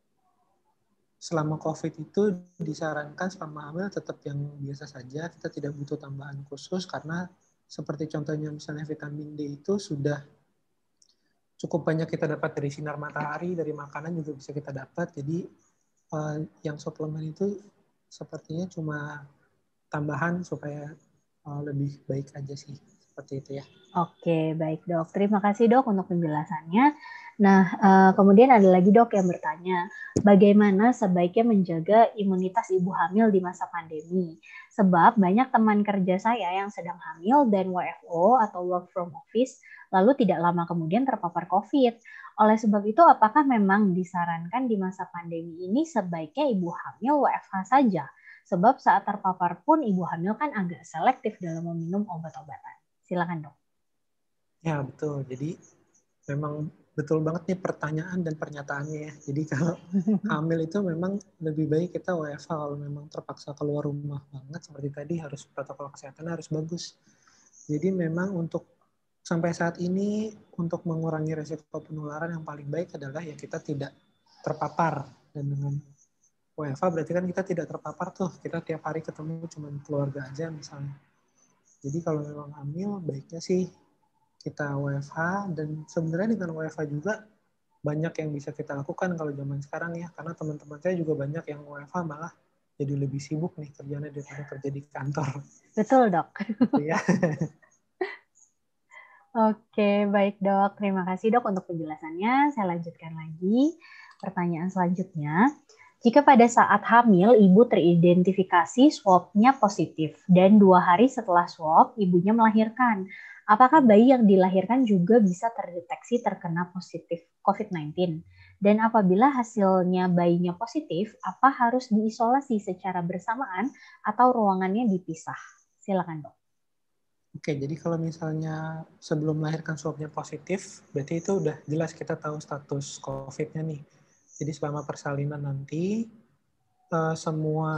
selama COVID itu disarankan selama hamil tetap yang biasa saja. Kita tidak butuh tambahan khusus karena seperti contohnya misalnya vitamin D itu sudah cukup banyak kita dapat dari sinar matahari, dari makanan juga bisa kita dapat. Jadi uh, yang suplemen itu sepertinya cuma tambahan supaya uh, lebih baik aja sih. Seperti itu ya. Oke, baik dok. Terima kasih dok untuk penjelasannya. Nah, uh, kemudian ada lagi dok yang bertanya, bagaimana sebaiknya menjaga imunitas ibu hamil di masa pandemi? Sebab banyak teman kerja saya yang sedang hamil dan W F O atau work from office, lalu tidak lama kemudian terpapar COVID. Oleh sebab itu, apakah memang disarankan di masa pandemi ini sebaiknya ibu hamil W F H saja? Sebab saat terpapar pun ibu hamil kan agak selektif dalam meminum obat-obatan. Silakan dok. Ya betul. Jadi memang betul banget nih pertanyaan dan pernyataannya ya. Jadi kalau hamil itu memang lebih baik kita W F H kalau memang terpaksa keluar rumah banget. Seperti tadi harus protokol kesehatan harus bagus. Jadi memang untuk sampai saat ini untuk mengurangi resiko penularan yang paling baik adalah ya kita tidak terpapar. Dan dengan W F H berarti kan kita tidak terpapar tuh. Kita tiap hari ketemu cuma keluarga aja misalnya. Jadi kalau memang hamil baiknya sih kita W F H, dan sebenarnya dengan W F H juga banyak yang bisa kita lakukan kalau zaman sekarang ya, karena teman-teman saya juga banyak yang W F H malah jadi lebih sibuk nih kerjanya daripada kerja di kantor. Betul dok. Gitu ya. Oke, baik dok. Terima kasih dok untuk penjelasannya. Saya lanjutkan lagi. Pertanyaan selanjutnya, jika pada saat hamil ibu teridentifikasi swab-nya positif dan dua hari setelah swab ibunya melahirkan, apakah bayi yang dilahirkan juga bisa terdeteksi terkena positif covid sembilan belas? Dan apabila hasilnya bayinya positif, apa harus diisolasi secara bersamaan atau ruangannya dipisah? Silakan dok. Oke, jadi kalau misalnya sebelum melahirkan swabnya positif, berarti itu udah jelas kita tahu status COVID-nya nih. Jadi selama persalinan nanti, uh, semua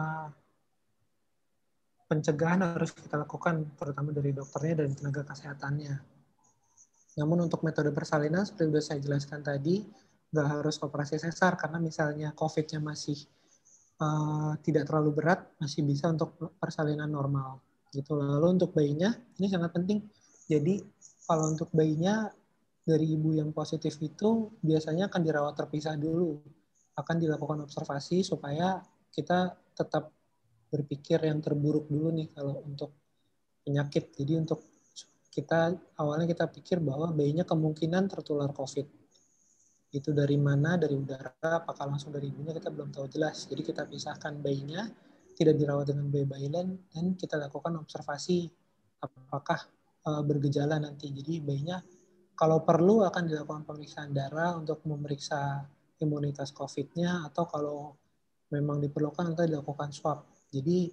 pencegahan harus kita lakukan, terutama dari dokternya dan tenaga kesehatannya. Namun untuk metode persalinan, seperti sudah saya jelaskan tadi, nggak harus operasi sesar, karena misalnya COVID-nya masih uh, tidak terlalu berat, masih bisa untuk persalinan normal. Gitu. Lalu untuk bayinya, ini sangat penting. Jadi kalau untuk bayinya, dari ibu yang positif itu biasanya akan dirawat terpisah dulu. Akan dilakukan observasi supaya kita tetap berpikir yang terburuk dulu nih kalau untuk penyakit. Jadi untuk kita awalnya kita pikir bahwa bayinya kemungkinan tertular COVID. Itu dari mana, dari udara, apakah langsung dari ibunya, kita belum tahu jelas. Jadi kita pisahkan bayinya, tidak dirawat dengan bayi-bayi lain, dan kita lakukan observasi apakah uh, bergejala nanti. Jadi bayinya kalau perlu akan dilakukan pemeriksaan darah untuk memeriksa imunitas COVID-nya, atau kalau memang diperlukan nanti dilakukan swab. Jadi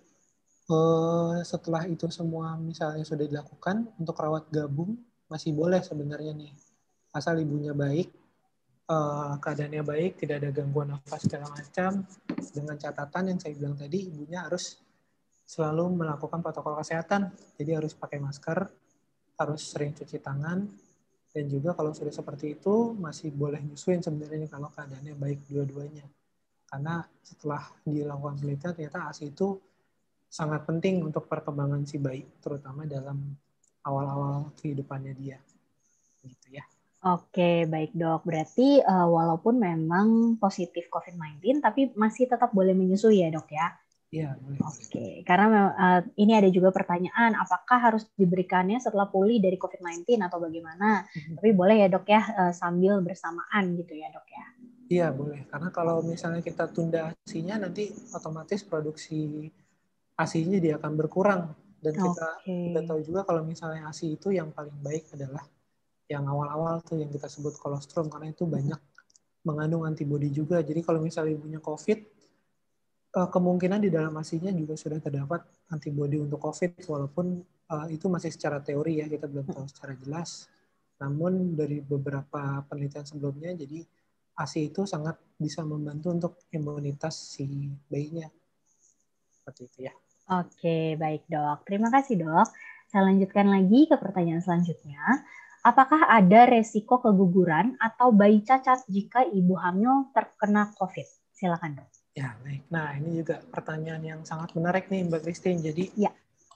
uh, setelah itu semua misalnya sudah dilakukan, untuk rawat gabung masih boleh sebenarnya nih, asal ibunya baik, Uh, keadaannya baik, tidak ada gangguan nafas segala macam, dengan catatan yang saya bilang tadi, ibunya harus selalu melakukan protokol kesehatan. Jadi harus pakai masker, harus sering cuci tangan, dan juga kalau sudah seperti itu masih boleh nyusuin sebenarnya kalau keadaannya baik dua-duanya. Karena setelah dilakukan penelitian ternyata A S I itu sangat penting untuk perkembangan si bayi, terutama dalam awal-awal kehidupannya dia. Gitu ya. Oke, baik dok. Berarti uh, walaupun memang positif covid sembilan belas, tapi masih tetap boleh menyusui ya dok ya? Iya, boleh. Oke, karena uh, ini ada juga pertanyaan, apakah harus diberikannya setelah pulih dari covid sembilan belas atau bagaimana? Mm-hmm. Tapi boleh ya dok ya, uh, sambil bersamaan gitu ya dok ya? Iya, boleh. Karena kalau misalnya kita tunda A S I-nya, nanti otomatis produksi A S I-nya dia akan berkurang. Dan kita okay. udah tahu juga kalau misalnya A S I itu yang paling baik adalah yang awal-awal tuh yang kita sebut kolostrum, karena itu banyak mengandung antibodi juga. Jadi kalau misalnya ibunya COVID, kemungkinan di dalam A S I-nya juga sudah terdapat antibodi untuk COVID, walaupun uh, itu masih secara teori ya, kita belum tahu secara jelas. Namun dari beberapa penelitian sebelumnya, jadi A S I itu sangat bisa membantu untuk imunitas si bayinya. Seperti itu ya. Oke, baik dok. Terima kasih dok. Saya lanjutkan lagi ke pertanyaan selanjutnya. Apakah ada resiko keguguran atau bayi cacat jika ibu hamil terkena COVID? Silakan dok. Ya, baik. Nah, ini juga pertanyaan yang sangat menarik nih Mbak Christine. Jadi, ya.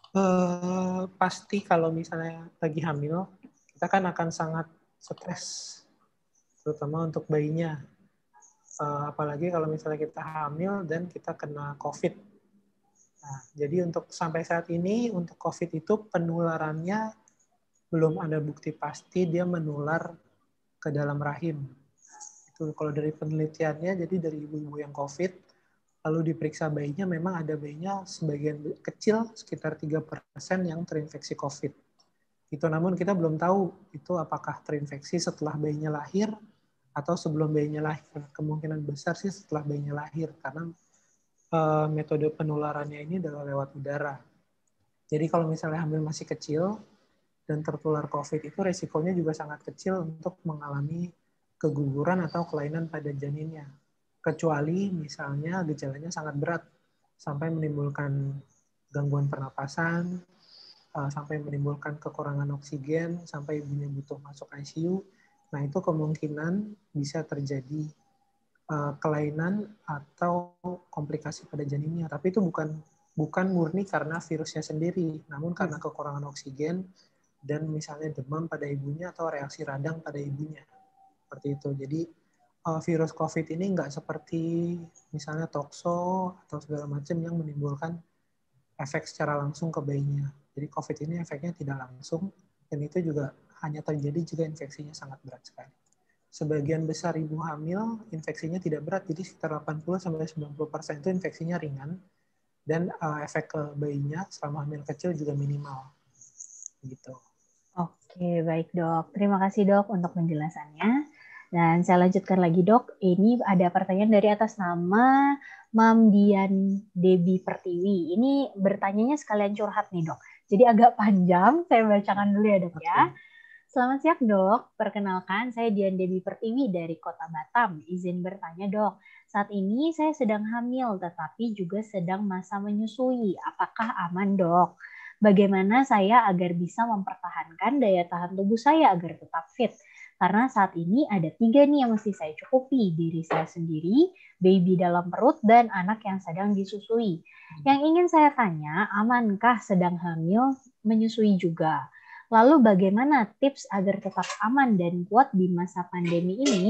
eh, pasti kalau misalnya lagi hamil, kita kan akan sangat stres, terutama untuk bayinya. Eh, apalagi kalau misalnya kita hamil dan kita kena COVID. Nah, jadi untuk sampai saat ini, untuk COVID itu penularannya belum ada bukti pasti dia menular ke dalam rahim. Itu kalau dari penelitiannya, jadi dari ibu-ibu yang COVID, lalu diperiksa bayinya, memang ada bayinya sebagian kecil, sekitar tiga persen yang terinfeksi COVID. Itu namun kita belum tahu itu apakah terinfeksi setelah bayinya lahir atau sebelum bayinya lahir. Kemungkinan besar sih setelah bayinya lahir, karena uh, metode penularannya ini adalah lewat udara. Jadi kalau misalnya hamil masih kecil dan tertular COVID, itu resikonya juga sangat kecil untuk mengalami keguguran atau kelainan pada janinnya. Kecuali misalnya gejalanya sangat berat, sampai menimbulkan gangguan pernapasan, sampai menimbulkan kekurangan oksigen, sampai ibunya butuh masuk I C U. Nah, itu kemungkinan bisa terjadi kelainan atau komplikasi pada janinnya. Tapi itu bukan bukan murni karena virusnya sendiri, namun karena kekurangan oksigen, dan misalnya demam pada ibunya atau reaksi radang pada ibunya. Seperti itu. Jadi uh, virus COVID ini nggak seperti misalnya tokso atau segala macam yang menimbulkan efek secara langsung ke bayinya. Jadi COVID ini efeknya tidak langsung, dan itu juga hanya terjadi jika infeksinya sangat berat sekali. Sebagian besar ibu hamil infeksinya tidak berat, jadi sekitar delapan puluh sampai sembilan puluh persen itu infeksinya ringan, dan uh, efek ke bayinya selama hamil kecil juga minimal. Gitu. Oke, baik dok. Terima kasih dok untuk penjelasannya. Dan saya lanjutkan lagi dok. Ini ada pertanyaan dari atas nama Mam Dian Debi Pertiwi. Ini bertanyanya sekalian curhat nih dok. Jadi agak panjang, saya bacakan dulu ya dok ya. Selamat siang dok, perkenalkan saya Dian Debi Pertiwi dari Kota Batam. Izin bertanya dok, saat ini saya sedang hamil tetapi juga sedang masa menyusui. Apakah aman dok? Bagaimana saya agar bisa mempertahankan daya tahan tubuh saya agar tetap fit? Karena saat ini ada tiga nih yang mesti saya cukupi, diri saya sendiri, baby dalam perut, dan anak yang sedang disusui. Yang ingin saya tanya, amankah sedang hamil menyusui juga? Lalu bagaimana tips agar tetap aman dan kuat di masa pandemi ini?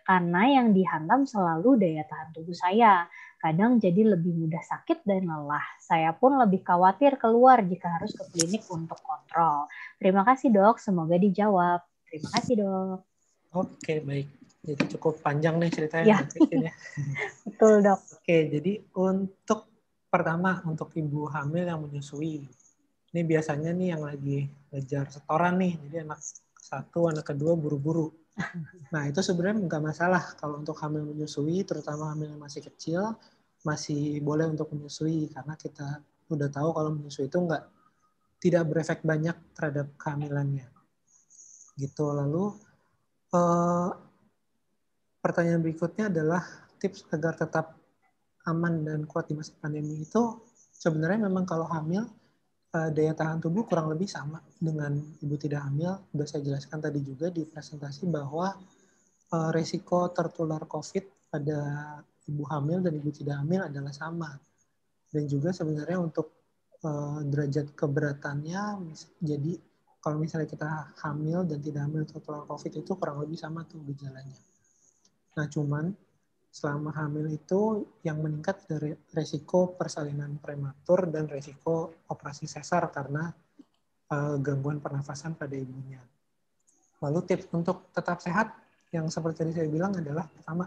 karena yang dihantam selalu daya tahan tubuh saya. Kadang jadi lebih mudah sakit dan lelah. Saya pun lebih khawatir keluar jika harus ke klinik untuk kontrol. Terima kasih dok, semoga dijawab. Terima kasih dok. Oke, baik. Jadi cukup panjang nih ceritanya. Ya. Betul dok. Oke, jadi untuk pertama untuk ibu hamil yang menyusui. Ini biasanya nih yang lagi ngejar setoran nih. Jadi anak satu, anak kedua buru-buru. Nah, itu sebenarnya nggak masalah kalau untuk hamil menyusui, terutama hamil yang masih kecil, masih boleh untuk menyusui karena kita udah tahu kalau menyusui itu nggak tidak berefek banyak terhadap kehamilannya. Gitu. Lalu eh, pertanyaan berikutnya adalah tips agar tetap aman dan kuat di masa pandemi itu sebenarnya memang kalau hamil daya tahan tubuh kurang lebih sama dengan ibu tidak hamil. Sudah saya jelaskan tadi juga di presentasi bahwa uh, resiko tertular COVID pada ibu hamil dan ibu tidak hamil adalah sama. Dan juga sebenarnya untuk uh, derajat keberatannya, jadi kalau misalnya kita hamil dan tidak hamil tertular COVID itu kurang lebih sama tuh gejalanya. Nah cuman selama hamil itu yang meningkat dari resiko persalinan prematur dan resiko operasi sesar karena uh, gangguan pernafasan pada ibunya. Lalu tips untuk tetap sehat yang seperti tadi saya bilang adalah pertama,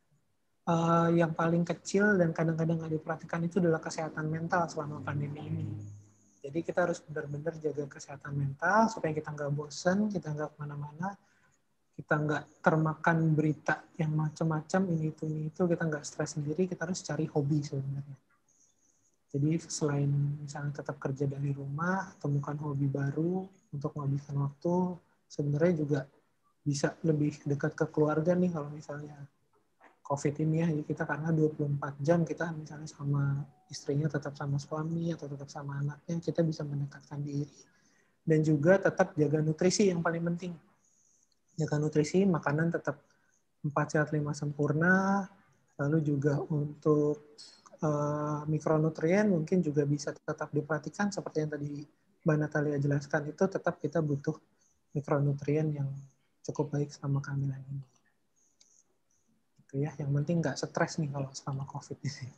uh, yang paling kecil dan kadang-kadang nggak diperhatikan itu adalah kesehatan mental selama pandemi ini. Jadi kita harus benar-benar jaga kesehatan mental supaya kita nggak bosan, kita nggak kemana-mana, kita nggak termakan berita yang macam-macam, ini itu ini itu, kita nggak stres sendiri, kita harus cari hobi sebenarnya. Jadi selain misalnya tetap kerja dari rumah, temukan hobi baru untuk menghabiskan waktu, sebenarnya juga bisa lebih dekat ke keluarga nih kalau misalnya COVID ini ya, jadi kita karena dua puluh empat jam kita misalnya sama istrinya tetap sama suami atau tetap sama anaknya, kita bisa mendekatkan diri. Dan juga tetap jaga nutrisi yang paling penting. Jaga nutrisi, makanan tetap empat sehat lima sempurna, lalu juga untuk uh, mikronutrien mungkin juga bisa tetap diperhatikan seperti yang tadi Mbak Natalia jelaskan, itu tetap kita butuh mikronutrien yang cukup baik selama kehamilan ini. Itu ya, yang penting nggak stres nih kalau selama COVID ini.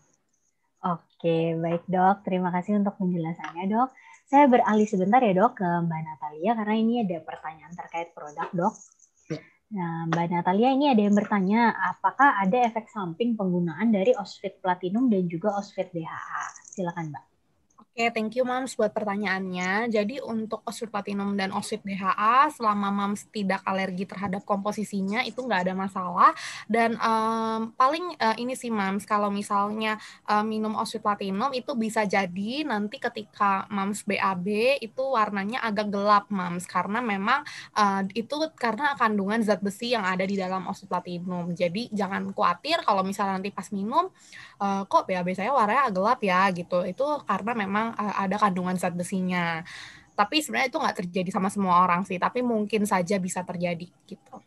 Oke, baik dok. Terima kasih untuk penjelasannya dok. Saya beralih sebentar ya dok ke Mbak Natalia karena ini ada pertanyaan terkait produk dok. Nah, Mbak Natalia ini ada yang bertanya, apakah ada efek samping penggunaan dari Osfit Platinum dan juga Osfit D H A? Silakan Mbak. Oke, thank you Mams buat pertanyaannya. Jadi untuk Osfit Platinum dan Osfit D H A, selama Mams tidak alergi terhadap komposisinya, itu nggak ada masalah. Dan um, paling uh, ini sih Mams, kalau misalnya uh, minum Osfit Platinum, itu bisa jadi nanti ketika Mams B A B, itu warnanya agak gelap Mams. Karena memang uh, itu karena kandungan zat besi yang ada di dalam Osfit Platinum. Jadi jangan khawatir kalau misalnya nanti pas minum, uh, kok B A B saya warnanya agak gelap ya, gitu. Itu karena memang ada kandungan zat besinya. Tapi sebenarnya itu nggak terjadi sama semua orang sih, tapi mungkin saja bisa terjadi gitu.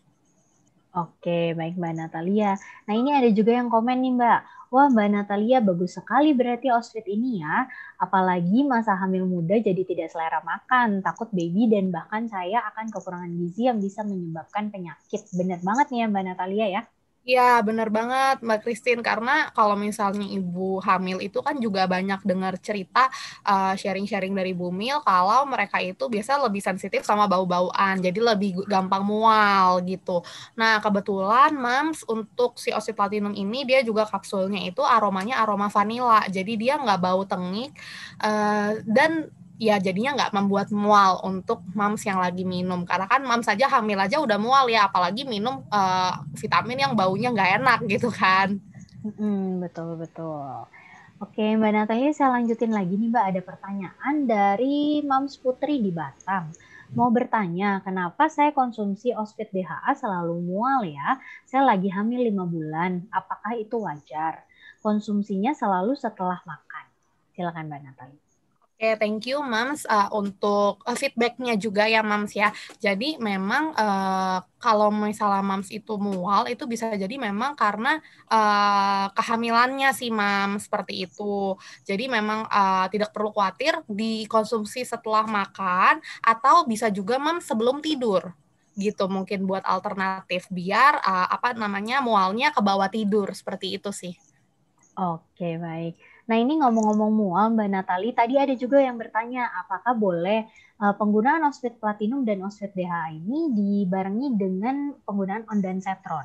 Oke, baik Mbak Natalia. Nah ini ada juga yang komen nih Mbak. Wah Mbak Natalia bagus sekali berarti Osfit ini ya. Apalagi masa hamil muda jadi tidak selera makan, takut baby dan bahkan saya akan kekurangan gizi yang bisa menyebabkan penyakit. Benar banget nih ya Mbak Natalia ya. Iya, benar banget Mbak Christine, karena kalau misalnya ibu hamil itu kan juga banyak dengar cerita uh, sharing-sharing dari ibu hamil kalau mereka itu biasa lebih sensitif sama bau-bauan, jadi lebih gampang mual gitu. Nah, kebetulan Mams untuk si Osfit Platinum ini dia juga kapsulnya itu aromanya aroma vanila, jadi dia nggak bau tengik uh, dan ya jadinya nggak membuat mual untuk Mams yang lagi minum. Karena kan Mams saja hamil aja udah mual ya, apalagi minum uh, vitamin yang baunya nggak enak gitu kan. Hmm, betul, betul. Oke Mbak Natalia, saya lanjutin lagi nih Mbak. Ada pertanyaan dari Mams Putri di Batam. Mau bertanya, kenapa saya konsumsi Osfit D H A selalu mual ya? Saya lagi hamil lima bulan, apakah itu wajar? Konsumsinya selalu setelah makan. Silakan Mbak Natalia. Oke, okay, thank you Mams uh, untuk uh, feedback-nya juga ya Mams ya. Jadi memang uh, kalau misalnya Mams itu mual, itu bisa jadi memang karena uh, kehamilannya sih Mams, seperti itu. Jadi memang uh, tidak perlu khawatir dikonsumsi setelah makan, atau bisa juga Mams sebelum tidur. gitu, mungkin buat alternatif biar uh, apa namanya mualnya ke bawah tidur, seperti itu sih. Oke, baik. Nah, ini ngomong-ngomong mual, Mbak Natali, tadi ada juga yang bertanya, apakah boleh uh, penggunaan Osfit Platinum dan Osfit D H A ini dibarengi dengan penggunaan ondansetron?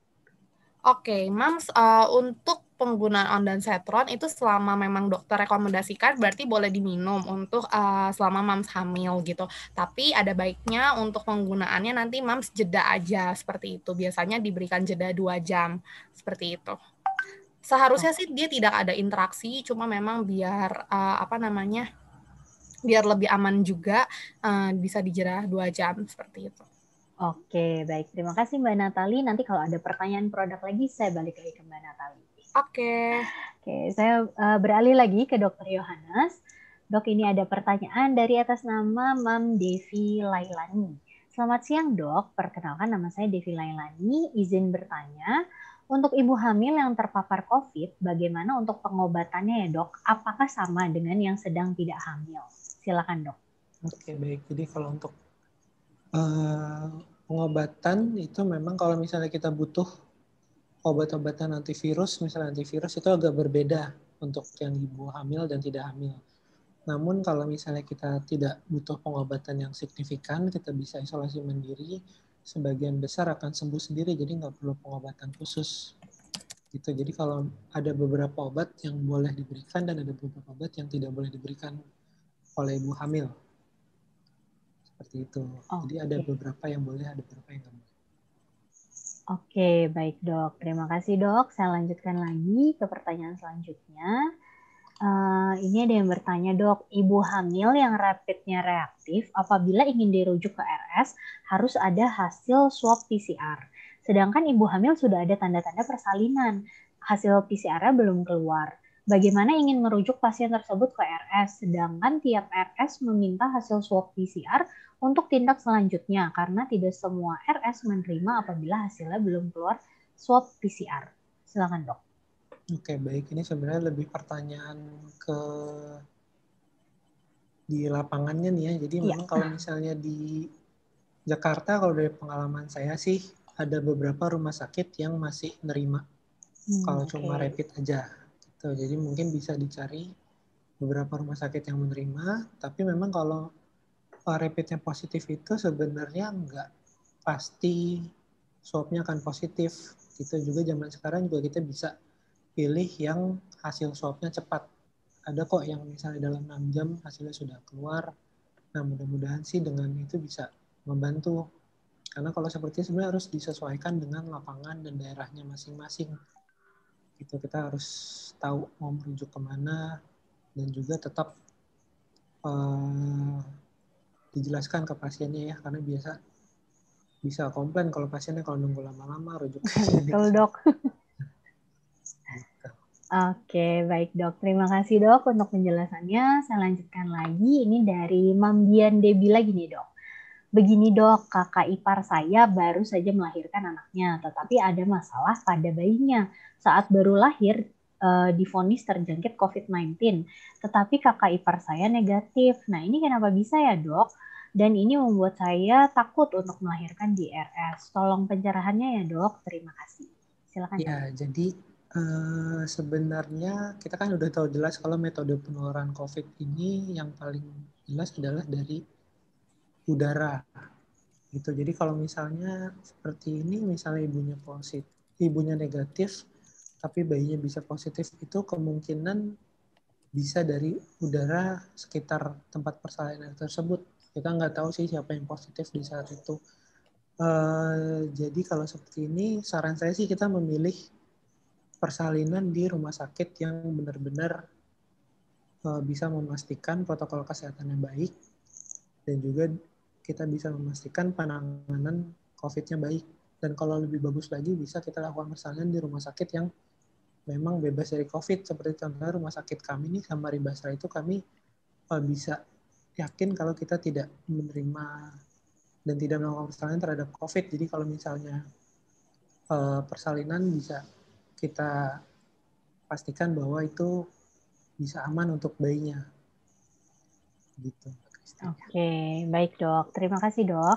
Oke, Mams, uh, untuk penggunaan ondansetron itu selama memang dokter rekomendasikan berarti boleh diminum untuk uh, selama Mams hamil gitu. Tapi ada baiknya untuk penggunaannya nanti Mams jeda aja seperti itu. Biasanya diberikan jeda dua jam seperti itu. Seharusnya sih dia tidak ada interaksi, cuma memang biar uh, apa namanya, biar lebih aman juga uh, bisa dijeda dua jam seperti itu. Oke, baik. Terima kasih Mbak Natali. Nanti kalau ada pertanyaan produk lagi, saya balik lagi ke Mbak Natali. Oke. Oke, saya uh, beralih lagi ke Dokter Yohanes. Dok, ini ada pertanyaan dari atas nama Mam Devi Lailani. Selamat siang dok, perkenalkan nama saya Devi Lailani. Izin bertanya, untuk ibu hamil yang terpapar COVID, bagaimana untuk pengobatannya ya dok? Apakah sama dengan yang sedang tidak hamil? Silakan dok. Oke, baik. Jadi kalau untuk uh, pengobatan itu memang kalau misalnya kita butuh obat-obatan antivirus, misalnya antivirus itu agak berbeda untuk yang ibu hamil dan tidak hamil. Namun kalau misalnya kita tidak butuh pengobatan yang signifikan, kita bisa isolasi mandiri, sebagian besar akan sembuh sendiri, jadi nggak perlu pengobatan khusus. Gitu. Jadi kalau ada beberapa obat yang boleh diberikan dan ada beberapa obat yang tidak boleh diberikan oleh ibu hamil. Seperti itu. Oh, jadi ada beberapa yang boleh, ada beberapa yang nggak boleh. Oke, baik dok. Terima kasih dok. Saya lanjutkan lagi ke pertanyaan selanjutnya. Uh, ini ada yang bertanya dok, ibu hamil yang rapidnya reaktif apabila ingin dirujuk ke R S harus ada hasil swab P C R. Sedangkan ibu hamil sudah ada tanda-tanda persalinan, hasil P C R-nya belum keluar. Bagaimana ingin merujuk pasien tersebut ke R S, sedangkan tiap R S meminta hasil swab P C R untuk tindak selanjutnya, karena tidak semua R S menerima apabila hasilnya belum keluar swab P C R. Silakan dok. Oke, baik. Ini sebenarnya lebih pertanyaan ke di lapangannya nih ya. Jadi ya. Memang kalau misalnya di Jakarta, kalau dari pengalaman saya sih, ada beberapa rumah sakit yang masih nerima. Hmm, kalau okay. cuma rapid aja. Gitu. Jadi mungkin bisa dicari beberapa rumah sakit yang menerima. Tapi memang kalau rapidnya positif itu sebenarnya nggak pasti swabnya akan positif. Gitu juga zaman sekarang juga kita bisa pilih yang hasil swabnya cepat. Ada kok yang misalnya dalam enam jam hasilnya sudah keluar. Nah mudah-mudahan sih dengan itu bisa membantu. Karena kalau seperti itu sebenarnya harus disesuaikan dengan lapangan dan daerahnya masing-masing. Itu kita harus tahu mau merujuk kemana dan juga tetap uh, dijelaskan ke pasiennya ya. Karena biasa bisa komplain kalau pasiennya kalau nunggu lama-lama rujuk. Betul dok. Oke, baik dok. Terima kasih dok untuk penjelasannya. Saya lanjutkan lagi. Ini dari Mambian Debi lagi nih dok. Begini dok, kakak ipar saya baru saja melahirkan anaknya, tetapi ada masalah pada bayinya. Saat baru lahir, eh, divonis terjangkit covid sembilan belas, tetapi kakak ipar saya negatif. Nah ini kenapa bisa ya dok? Dan ini membuat saya takut untuk melahirkan di R S. Tolong pencerahannya ya dok. Terima kasih. Silakan. Ya, jadi Uh, sebenarnya kita kan udah tahu jelas kalau metode penularan COVID ini yang paling jelas adalah dari udara. Gitu. Jadi kalau misalnya seperti ini, misalnya ibunya positif, ibunya negatif, tapi bayinya bisa positif, itu kemungkinan bisa dari udara sekitar tempat persalinan tersebut. Kita nggak tahu sih siapa yang positif di saat itu. Uh, jadi kalau seperti ini, saran saya sih kita memilih persalinan di rumah sakit yang benar-benar uh, bisa memastikan protokol kesehatan yang baik dan juga kita bisa memastikan penanganan COVID-nya baik. Dan kalau lebih bagus lagi bisa kita lakukan persalinan di rumah sakit yang memang bebas dari COVID. Seperti contohnya rumah sakit kami nih sama Ribasra itu kami uh, bisa yakin kalau kita tidak menerima dan tidak melakukan persalinan terhadap COVID. Jadi kalau misalnya uh, persalinan bisa kita pastikan bahwa itu bisa aman untuk bayinya. Gitu. Oke, baik dok. Terima kasih dok.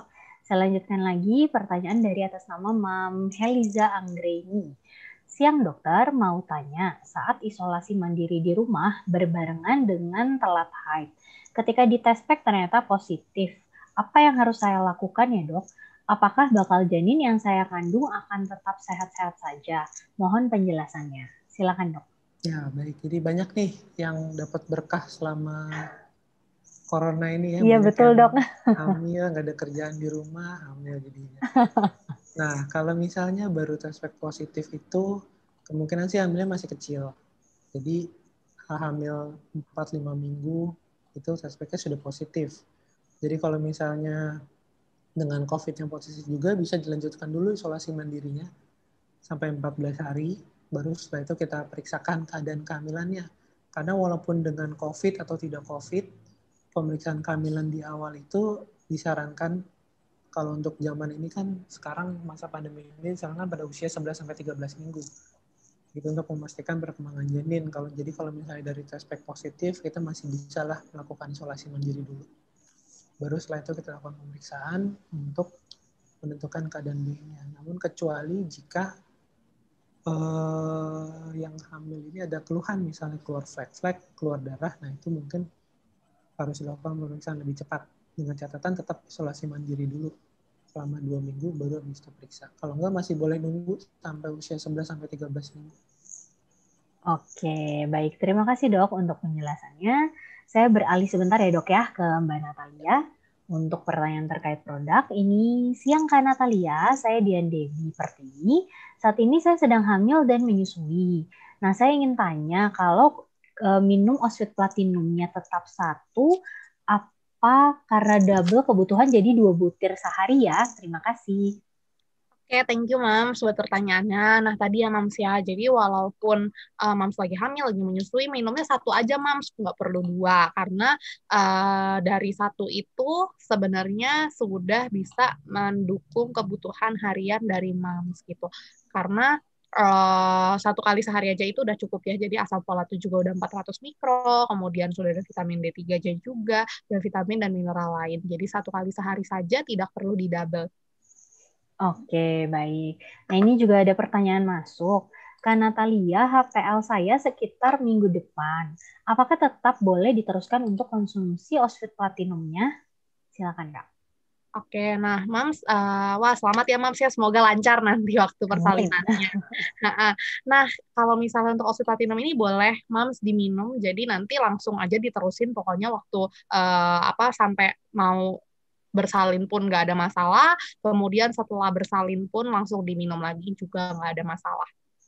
Saya lanjutkan lagi pertanyaan dari atas nama Mam Heliza Anggreni. Siang dokter, mau tanya, saat isolasi mandiri di rumah berbarengan dengan telat haid, ketika dites pack ternyata positif, apa yang harus saya lakukan ya dok? Apakah bakal janin yang saya kandung akan tetap sehat-sehat saja? Mohon penjelasannya. Silakan dok. Ya baik, jadi banyak nih yang dapat berkah selama corona ini ya. Iya betul dok. Hamil, nggak ada kerjaan di rumah, hamil jadinya. Nah kalau misalnya baru tes pack positif itu, kemungkinan sih hamilnya masih kecil. Jadi hamil empat sampai lima minggu itu tes packnya sudah positif. Jadi kalau misalnya dengan COVID yang positif juga bisa dilanjutkan dulu isolasi mandirinya sampai empat belas hari, baru setelah itu kita periksakan keadaan kehamilannya. Karena walaupun dengan COVID atau tidak COVID, pemeriksaan kehamilan di awal itu disarankan kalau untuk zaman ini kan sekarang masa pandemi ini disarankan pada usia sebelas sampai tiga belas minggu. Itu untuk memastikan perkembangan janin. Kalau jadi kalau misalnya dari tes pack positif, kita masih bisa lah melakukan isolasi mandiri dulu. Baru setelah itu kita lakukan pemeriksaan untuk menentukan keadaan bayinya. Namun kecuali jika uh, yang hamil ini ada keluhan, misalnya keluar flek-flek, keluar darah, nah itu mungkin harus dilakukan pemeriksaan lebih cepat. Dengan catatan tetap isolasi mandiri dulu selama dua minggu baru bisa periksa. Kalau enggak masih boleh nunggu sampai usia sebelas sampai tiga belas minggu. Oke, baik. Terima kasih dok untuk penjelasannya. Saya beralih sebentar ya dok ya ke Mbak Natalia. Untuk pertanyaan terkait produk, ini siang Kak Natalia, saya Dian Dewi Pertiwi. Saat ini saya sedang hamil dan menyusui. Nah, saya ingin tanya, kalau e, minum Osvit Platinumnya tetap satu, apa karena double kebutuhan jadi dua butir sehari ya? Terima kasih. Oke, okay, thank you Mams buat pertanyaannya. Nah tadi ya Mams ya, jadi walaupun uh, Mams lagi hamil, lagi menyusui, minumnya satu aja Mams, nggak perlu dua. Karena uh, dari satu itu sebenarnya sudah bisa mendukung kebutuhan harian dari Mams gitu. Karena uh, satu kali sehari aja itu udah cukup ya, jadi asam folatnya juga udah empat ratus mikro, kemudian sudah ada vitamin D tiga juga, dan vitamin dan mineral lain. Jadi satu kali sehari saja tidak perlu didouble. Oke, baik. Nah, ini juga ada pertanyaan masuk. Kak Natalia, H P L saya sekitar minggu depan. Apakah tetap boleh diteruskan untuk konsumsi Osvit Platinumnya? Silakan, Kak. Oke, nah Mams, uh, wah selamat ya Mams ya, semoga lancar nanti waktu persalinannya. Nah, nah, kalau misalnya untuk Osvit Platinum ini boleh Mams diminum, jadi nanti langsung aja diterusin pokoknya waktu uh, apa sampai mau bersalin pun nggak ada masalah, kemudian setelah bersalin pun langsung diminum lagi juga nggak ada masalah.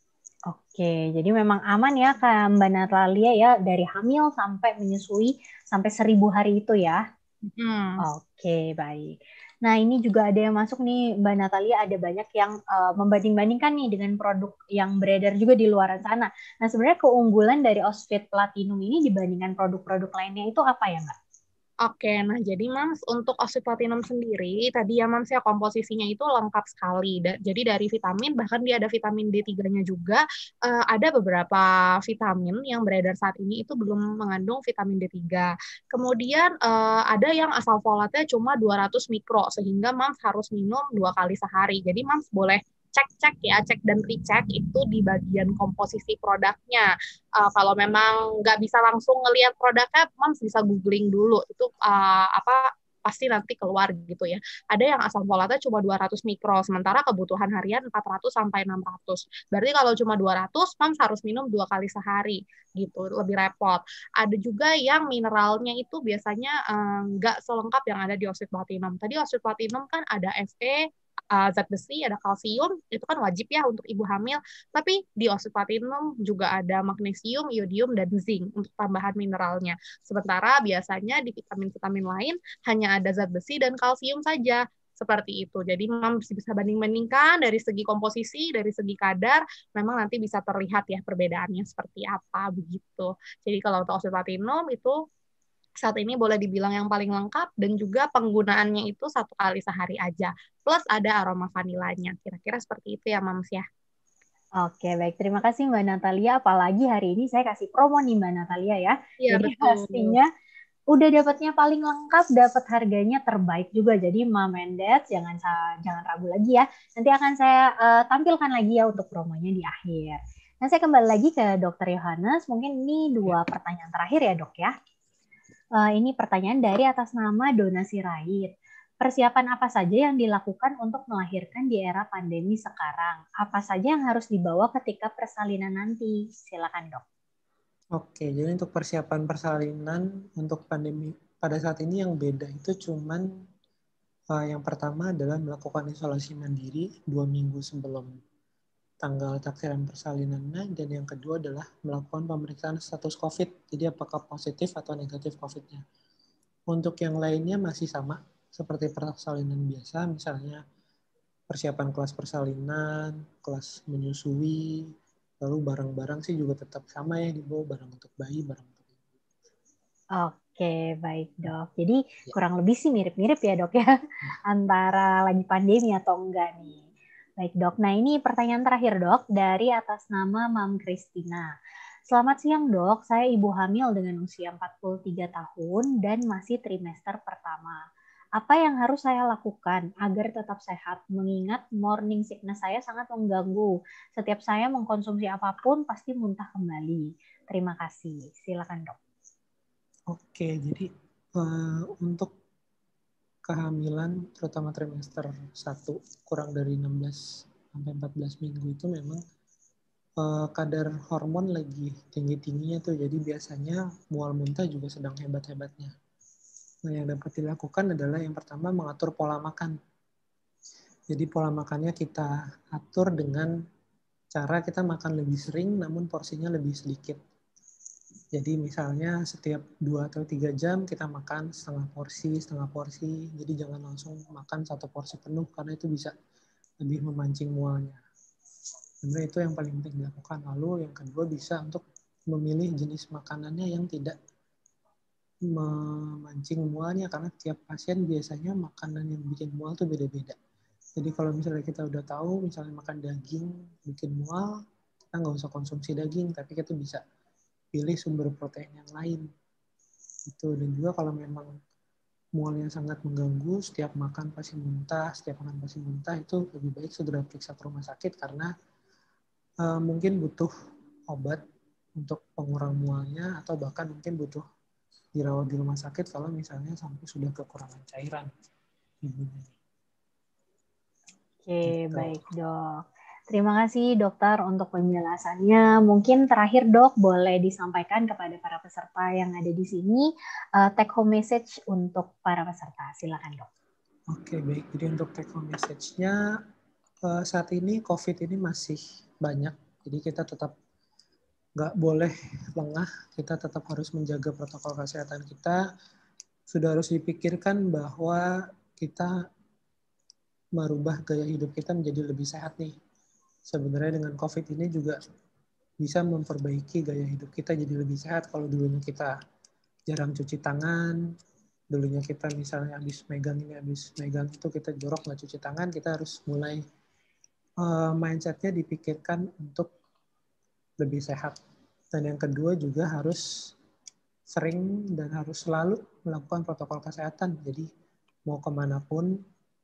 Oke, jadi memang aman ya Kak Mbak Natalia ya, dari hamil sampai menyusui sampai seribu hari itu ya. Hmm. Oke, baik. Nah, ini juga ada yang masuk nih Mbak Natalia, ada banyak yang uh, membanding-bandingkan nih dengan produk yang beredar juga di luar sana. Nah, sebenarnya keunggulan dari Osvit Platinum ini dibandingkan produk-produk lainnya itu apa ya Mbak? Oke, nah jadi Mams untuk Osvit Platinum sendiri, tadi ya Mams ya komposisinya itu lengkap sekali. Da- jadi dari vitamin, bahkan dia ada vitamin D tiga-nya juga, uh, ada beberapa vitamin yang beredar saat ini itu belum mengandung vitamin D tiga. Kemudian uh, ada yang asam folatnya cuma dua ratus mikro, sehingga Mams harus minum dua kali sehari. Jadi Mams boleh cek-cek ya, cek dan recheck itu di bagian komposisi produknya. Uh, kalau memang nggak bisa langsung ngelihat produknya, Mams bisa googling dulu. Itu uh, apa pasti nanti keluar gitu ya. Ada yang asam folatnya cuma dua ratus mikro, sementara kebutuhan harian empat ratus sampai enam ratus. Berarti kalau cuma dua ratus, Mams harus minum dua kali sehari gitu, lebih repot. Ada juga yang mineralnya itu biasanya nggak uh, selengkap yang ada di Osvit Platinum. Tadi Osvit Platinum kan ada Fe, Uh, zat besi, ada kalsium, itu kan wajib ya untuk ibu hamil, tapi di Osvit Platinum juga ada magnesium, iodium, dan zinc untuk tambahan mineralnya. Sementara biasanya di vitamin-vitamin lain hanya ada zat besi dan kalsium saja, seperti itu. Jadi memang bisa banding-bandingkan dari segi komposisi, dari segi kadar, memang nanti bisa terlihat ya perbedaannya seperti apa, begitu. Jadi kalau untuk Osvit Platinum itu saat ini boleh dibilang yang paling lengkap, dan juga penggunaannya itu satu kali sehari aja. Plus ada aroma vanilanya. Kira-kira seperti itu ya, Mams ya. Oke, baik. Terima kasih Mbak Natalia. Apalagi hari ini saya kasih promo nih Mbak Natalia ya. Ya, Jadi betul. pastinya udah dapatnya paling lengkap, dapat harganya terbaik juga. Jadi Mom and Dad jangan jangan ragu lagi ya. Nanti akan saya uh, tampilkan lagi ya untuk promonya di akhir. Nah, saya kembali lagi ke Dokter Yohanes. Mungkin ini dua pertanyaan terakhir ya, Dok ya. Uh, ini pertanyaan dari atas nama Dona Sirait. Persiapan apa saja yang dilakukan untuk melahirkan di era pandemi sekarang? Apa saja yang harus dibawa ketika persalinan nanti? Silakan, Dok. Oke, jadi untuk persiapan persalinan untuk pandemi pada saat ini yang beda itu cuman uh, yang pertama adalah melakukan isolasi mandiri dua minggu sebelum tanggal taksiran persalinannya, dan yang kedua adalah melakukan pemeriksaan status COVID, jadi apakah positif atau negatif COVID-nya. Untuk yang lainnya masih sama seperti persalinan biasa, misalnya persiapan kelas persalinan, kelas menyusui. Lalu barang-barang sih juga tetap sama ya, dibawa barang untuk bayi, barang untuk ibu. Oke, baik Dok. Jadi ya, kurang lebih sih mirip-mirip ya Dok ya, antara lagi pandemi atau enggak nih. Baik Dok, nah ini pertanyaan terakhir Dok, dari atas nama Mam Kristina. Selamat siang Dok, saya ibu hamil dengan usia empat puluh tiga tahun dan masih trimester pertama. Apa yang harus saya lakukan agar tetap sehat, mengingat morning sickness saya sangat mengganggu. Setiap saya mengkonsumsi apapun pasti muntah kembali. Terima kasih. Silakan Dok. Oke, jadi uh, untuk kehamilan terutama trimester satu kurang dari enam belas sampai empat belas minggu itu memang uh, kadar hormon lagi tinggi-tingginya tuh. Jadi biasanya mual muntah juga sedang hebat-hebatnya. Nah, yang dapat dilakukan adalah yang pertama mengatur pola makan. Jadi pola makannya kita atur dengan cara kita makan lebih sering namun porsinya lebih sedikit. Jadi misalnya setiap dua atau tiga jam kita makan setengah porsi, setengah porsi. Jadi jangan langsung makan satu porsi penuh karena itu bisa lebih memancing mualnya. Sebenarnya itu yang paling penting dilakukan. Lalu yang kedua bisa untuk memilih jenis makanannya yang tidak memancing mualnya, karena tiap pasien biasanya makanan yang bikin mual tuh beda-beda. Jadi kalau misalnya kita udah tahu misalnya makan daging bikin mual, kita nggak usah konsumsi daging, tapi kita bisa pilih sumber protein yang lain. Itu. Dan juga kalau memang mualnya sangat mengganggu, setiap makan pasti muntah, setiap makan pasti muntah, itu lebih baik segera periksa ke rumah sakit karena uh, mungkin butuh obat untuk pengurang mualnya atau bahkan mungkin butuh dirawat di rumah sakit kalau misalnya sampai sudah kekurangan cairan ibunya. Oke, gitu. Baik Dok. Terima kasih dokter untuk penjelasannya. Mungkin terakhir Dok, boleh disampaikan kepada para peserta yang ada di sini uh, take home message untuk para peserta. Silakan Dok. Oke, baik. Jadi untuk take home message-nya uh, saat ini COVID ini masih banyak. Jadi kita tetap nggak boleh lengah, kita tetap harus menjaga protokol kesehatan kita. Sudah harus dipikirkan bahwa kita merubah gaya hidup kita menjadi lebih sehat nih. Sebenarnya dengan COVID ini juga bisa memperbaiki gaya hidup kita jadi lebih sehat. Kalau dulunya kita jarang cuci tangan, dulunya kita misalnya habis megang ini, habis megang itu kita jorok nggak cuci tangan, kita harus mulai uh, mindset-nya dipikirkan untuk lebih sehat. Dan yang kedua juga harus sering dan harus selalu melakukan protokol kesehatan. Jadi mau kemanapun,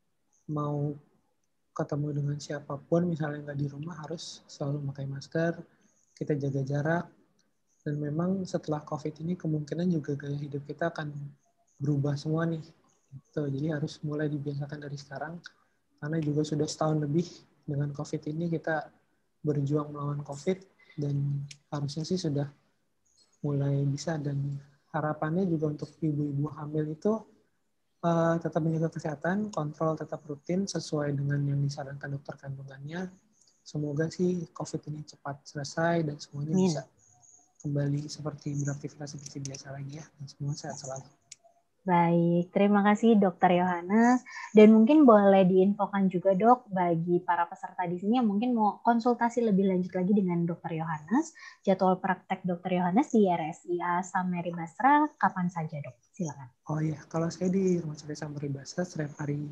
mau ketemu dengan siapapun, misalnya nggak di rumah, harus selalu pakai masker, kita jaga jarak. Dan memang setelah COVID ini kemungkinan juga gaya hidup kita akan berubah semua nih. Gitu. Jadi harus mulai dibiasakan dari sekarang. Karena juga sudah setahun lebih dengan COVID ini kita berjuang melawan COVID. Dan harusnya sih sudah mulai bisa, dan harapannya juga untuk ibu-ibu hamil itu uh, tetap menjaga kesehatan, kontrol tetap rutin sesuai dengan yang disarankan dokter kandungannya. Semoga sih COVID ini cepat selesai dan semuanya Amin. bisa kembali seperti beraktivitas seperti biasa lagi ya, dan semua sehat selalu. Baik, terima kasih Dokter Yohanes. Dan mungkin boleh diinfokan juga Dok, bagi para peserta di sini yang mungkin mau konsultasi lebih lanjut lagi dengan Dokter Yohanes, jadwal praktek Dokter Yohanes di R S I A Sameri Basra kapan saja Dok? Silakan. Oh iya, kalau saya di Rumah Sakit Sameri Basra setiap hari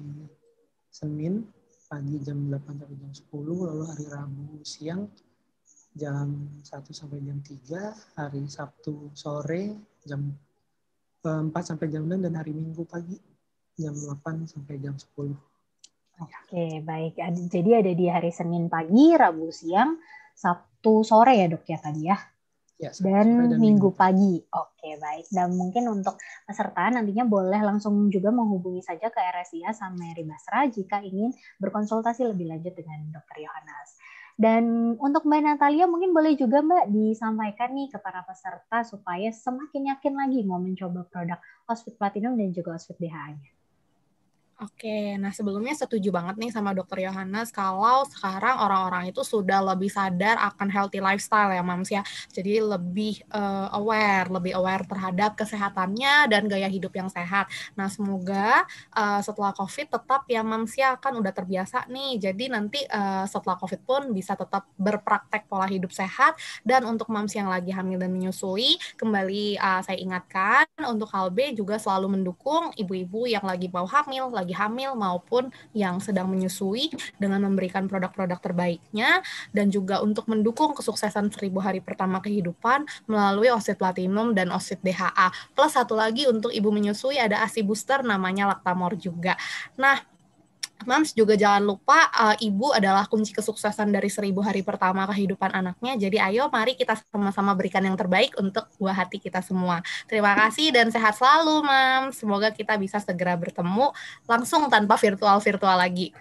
Senin pagi jam delapan sampai jam sepuluh, lalu hari Rabu siang jam satu sampai jam tiga, hari Sabtu sore jam empat sampai jam enam dan hari Minggu pagi jam delapan sampai jam sepuluh. Oke, baik. Jadi ada di hari Senin pagi, Rabu siang, Sabtu sore ya dok ya tadi ya? Ya, dan, dan Minggu pagi. Oke, baik. Dan mungkin untuk peserta nantinya boleh langsung juga menghubungi saja ke R S I A Sameri Basra jika ingin berkonsultasi lebih lanjut dengan dokter Yohanes. Dan untuk Mbak Natalia mungkin boleh juga Mbak disampaikan nih ke para peserta supaya semakin yakin lagi mau mencoba produk Osfit Platinum dan juga Osfit D H A-nya. Oke, nah sebelumnya setuju banget nih sama dokter Yohanes kalau sekarang orang-orang itu sudah lebih sadar akan healthy lifestyle ya Mams ya. Jadi lebih uh, aware, lebih aware terhadap kesehatannya dan gaya hidup yang sehat. Nah semoga uh, setelah COVID tetap ya Mams ya kan udah terbiasa nih. Jadi nanti uh, setelah COVID pun bisa tetap berpraktek pola hidup sehat. Dan untuk Mams yang lagi hamil dan menyusui, kembali uh, saya ingatkan untuk H L B juga selalu mendukung ibu-ibu yang lagi mau hamil, lagi hamil maupun yang sedang menyusui dengan memberikan produk-produk terbaiknya dan juga untuk mendukung kesuksesan seribu hari pertama kehidupan melalui Osfit Platinum dan Osfit D H A. Plus satu lagi untuk ibu menyusui ada A S I booster namanya Lactamor juga. Nah, Mams juga jangan lupa uh, ibu adalah kunci kesuksesan dari seribu hari pertama kehidupan anaknya. Jadi ayo mari kita sama-sama berikan yang terbaik untuk buah hati kita semua. Terima kasih dan sehat selalu Mams. Semoga kita bisa segera bertemu langsung tanpa virtual-virtual lagi.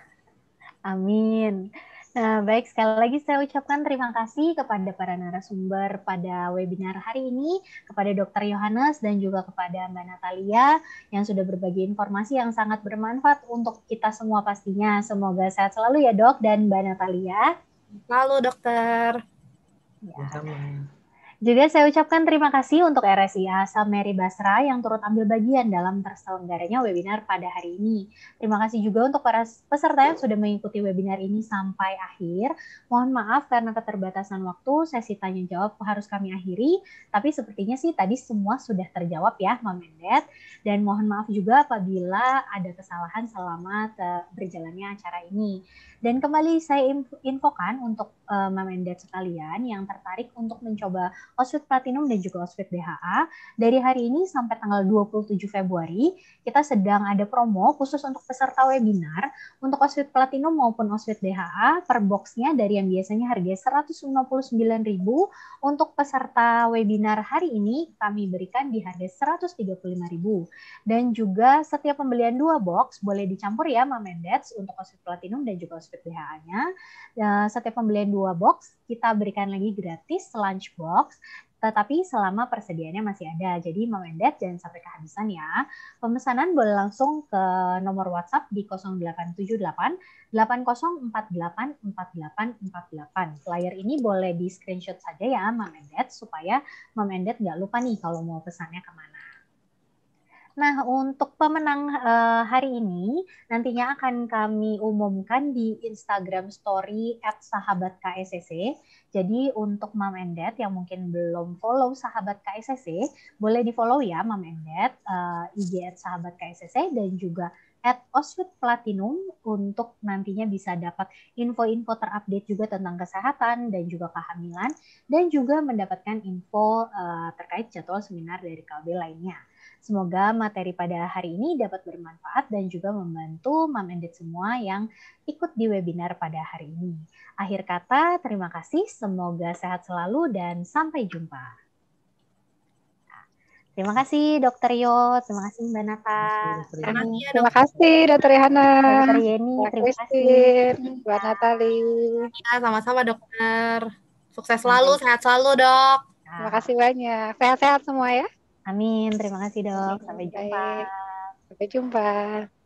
Amin. Nah, baik, sekali lagi saya ucapkan terima kasih kepada para narasumber pada webinar hari ini, kepada dokter Yohanes dan juga kepada Mbak Natalia yang sudah berbagi informasi yang sangat bermanfaat untuk kita semua pastinya. Semoga sehat selalu ya dok dan Mbak Natalia. Selalu dokter. Ya. Juga saya ucapkan terima kasih untuk R S I A Sameri Basra yang turut ambil bagian dalam terselenggaranya webinar pada hari ini. Terima kasih juga untuk para peserta yang sudah mengikuti webinar ini sampai akhir. Mohon maaf karena keterbatasan waktu, sesi tanya jawab harus kami akhiri. Tapi sepertinya sih tadi semua sudah terjawab ya, Mam Endet. Dan mohon maaf juga apabila ada kesalahan selama berjalannya acara ini. Dan kembali saya infokan untuk uh, Mam Endet sekalian yang tertarik untuk mencoba Osfit Platinum dan juga Osfit D H A. Dari hari ini sampai tanggal dua puluh tujuh Februari, kita sedang ada promo khusus untuk peserta webinar. Untuk Osfit Platinum maupun Osfit D H A, per boxnya dari yang biasanya harganya seratus lima puluh sembilan ribu rupiah, untuk peserta webinar hari ini kami berikan di harga seratus tiga puluh lima ribu rupiah. Dan juga setiap pembelian dua box, boleh dicampur ya Mam Endet untuk Osfit Platinum dan juga Osfit D H A-nya. Setiap pembelian dua box, kita berikan lagi gratis lunch box, tetapi selama persediaannya masih ada. Jadi Mam Endet jangan sampai kehabisan ya. Pemesanan boleh langsung ke nomor WhatsApp di nol delapan tujuh delapan delapan nol empat delapan empat delapan empat delapan. Flyer ini boleh di screenshot saja ya Mam Endet supaya Mam Endet nggak lupa nih kalau mau pesannya kemana. Nah, untuk pemenang uh, hari ini nantinya akan kami umumkan di Instagram Story at sahabat K S S C. Jadi untuk Mam Endet yang mungkin belum follow sahabat K S S C, boleh di follow ya Mam Endet, uh, I G at sahabat K S S C dan juga at Osfit Platinum untuk nantinya bisa dapat info-info terupdate juga tentang kesehatan dan juga kehamilan dan juga mendapatkan info uh, terkait jadwal seminar dari K B lainnya. Semoga materi pada hari ini dapat bermanfaat dan juga membantu Mam Endet semua yang ikut di webinar pada hari ini. Akhir kata, terima kasih, semoga sehat selalu dan sampai jumpa. Terima kasih Dokter Yo, terima kasih Mbak Nata. Terima, terima kasih Dokter Yohana. Dokter Yeni, terima kasih. Mbak Natali. Ya, sama-sama dokter. Sukses selalu, sehat selalu dok. Terima kasih banyak. Sehat-sehat semua ya. Amin, terima kasih dok. Sampai jumpa. Sampai jumpa.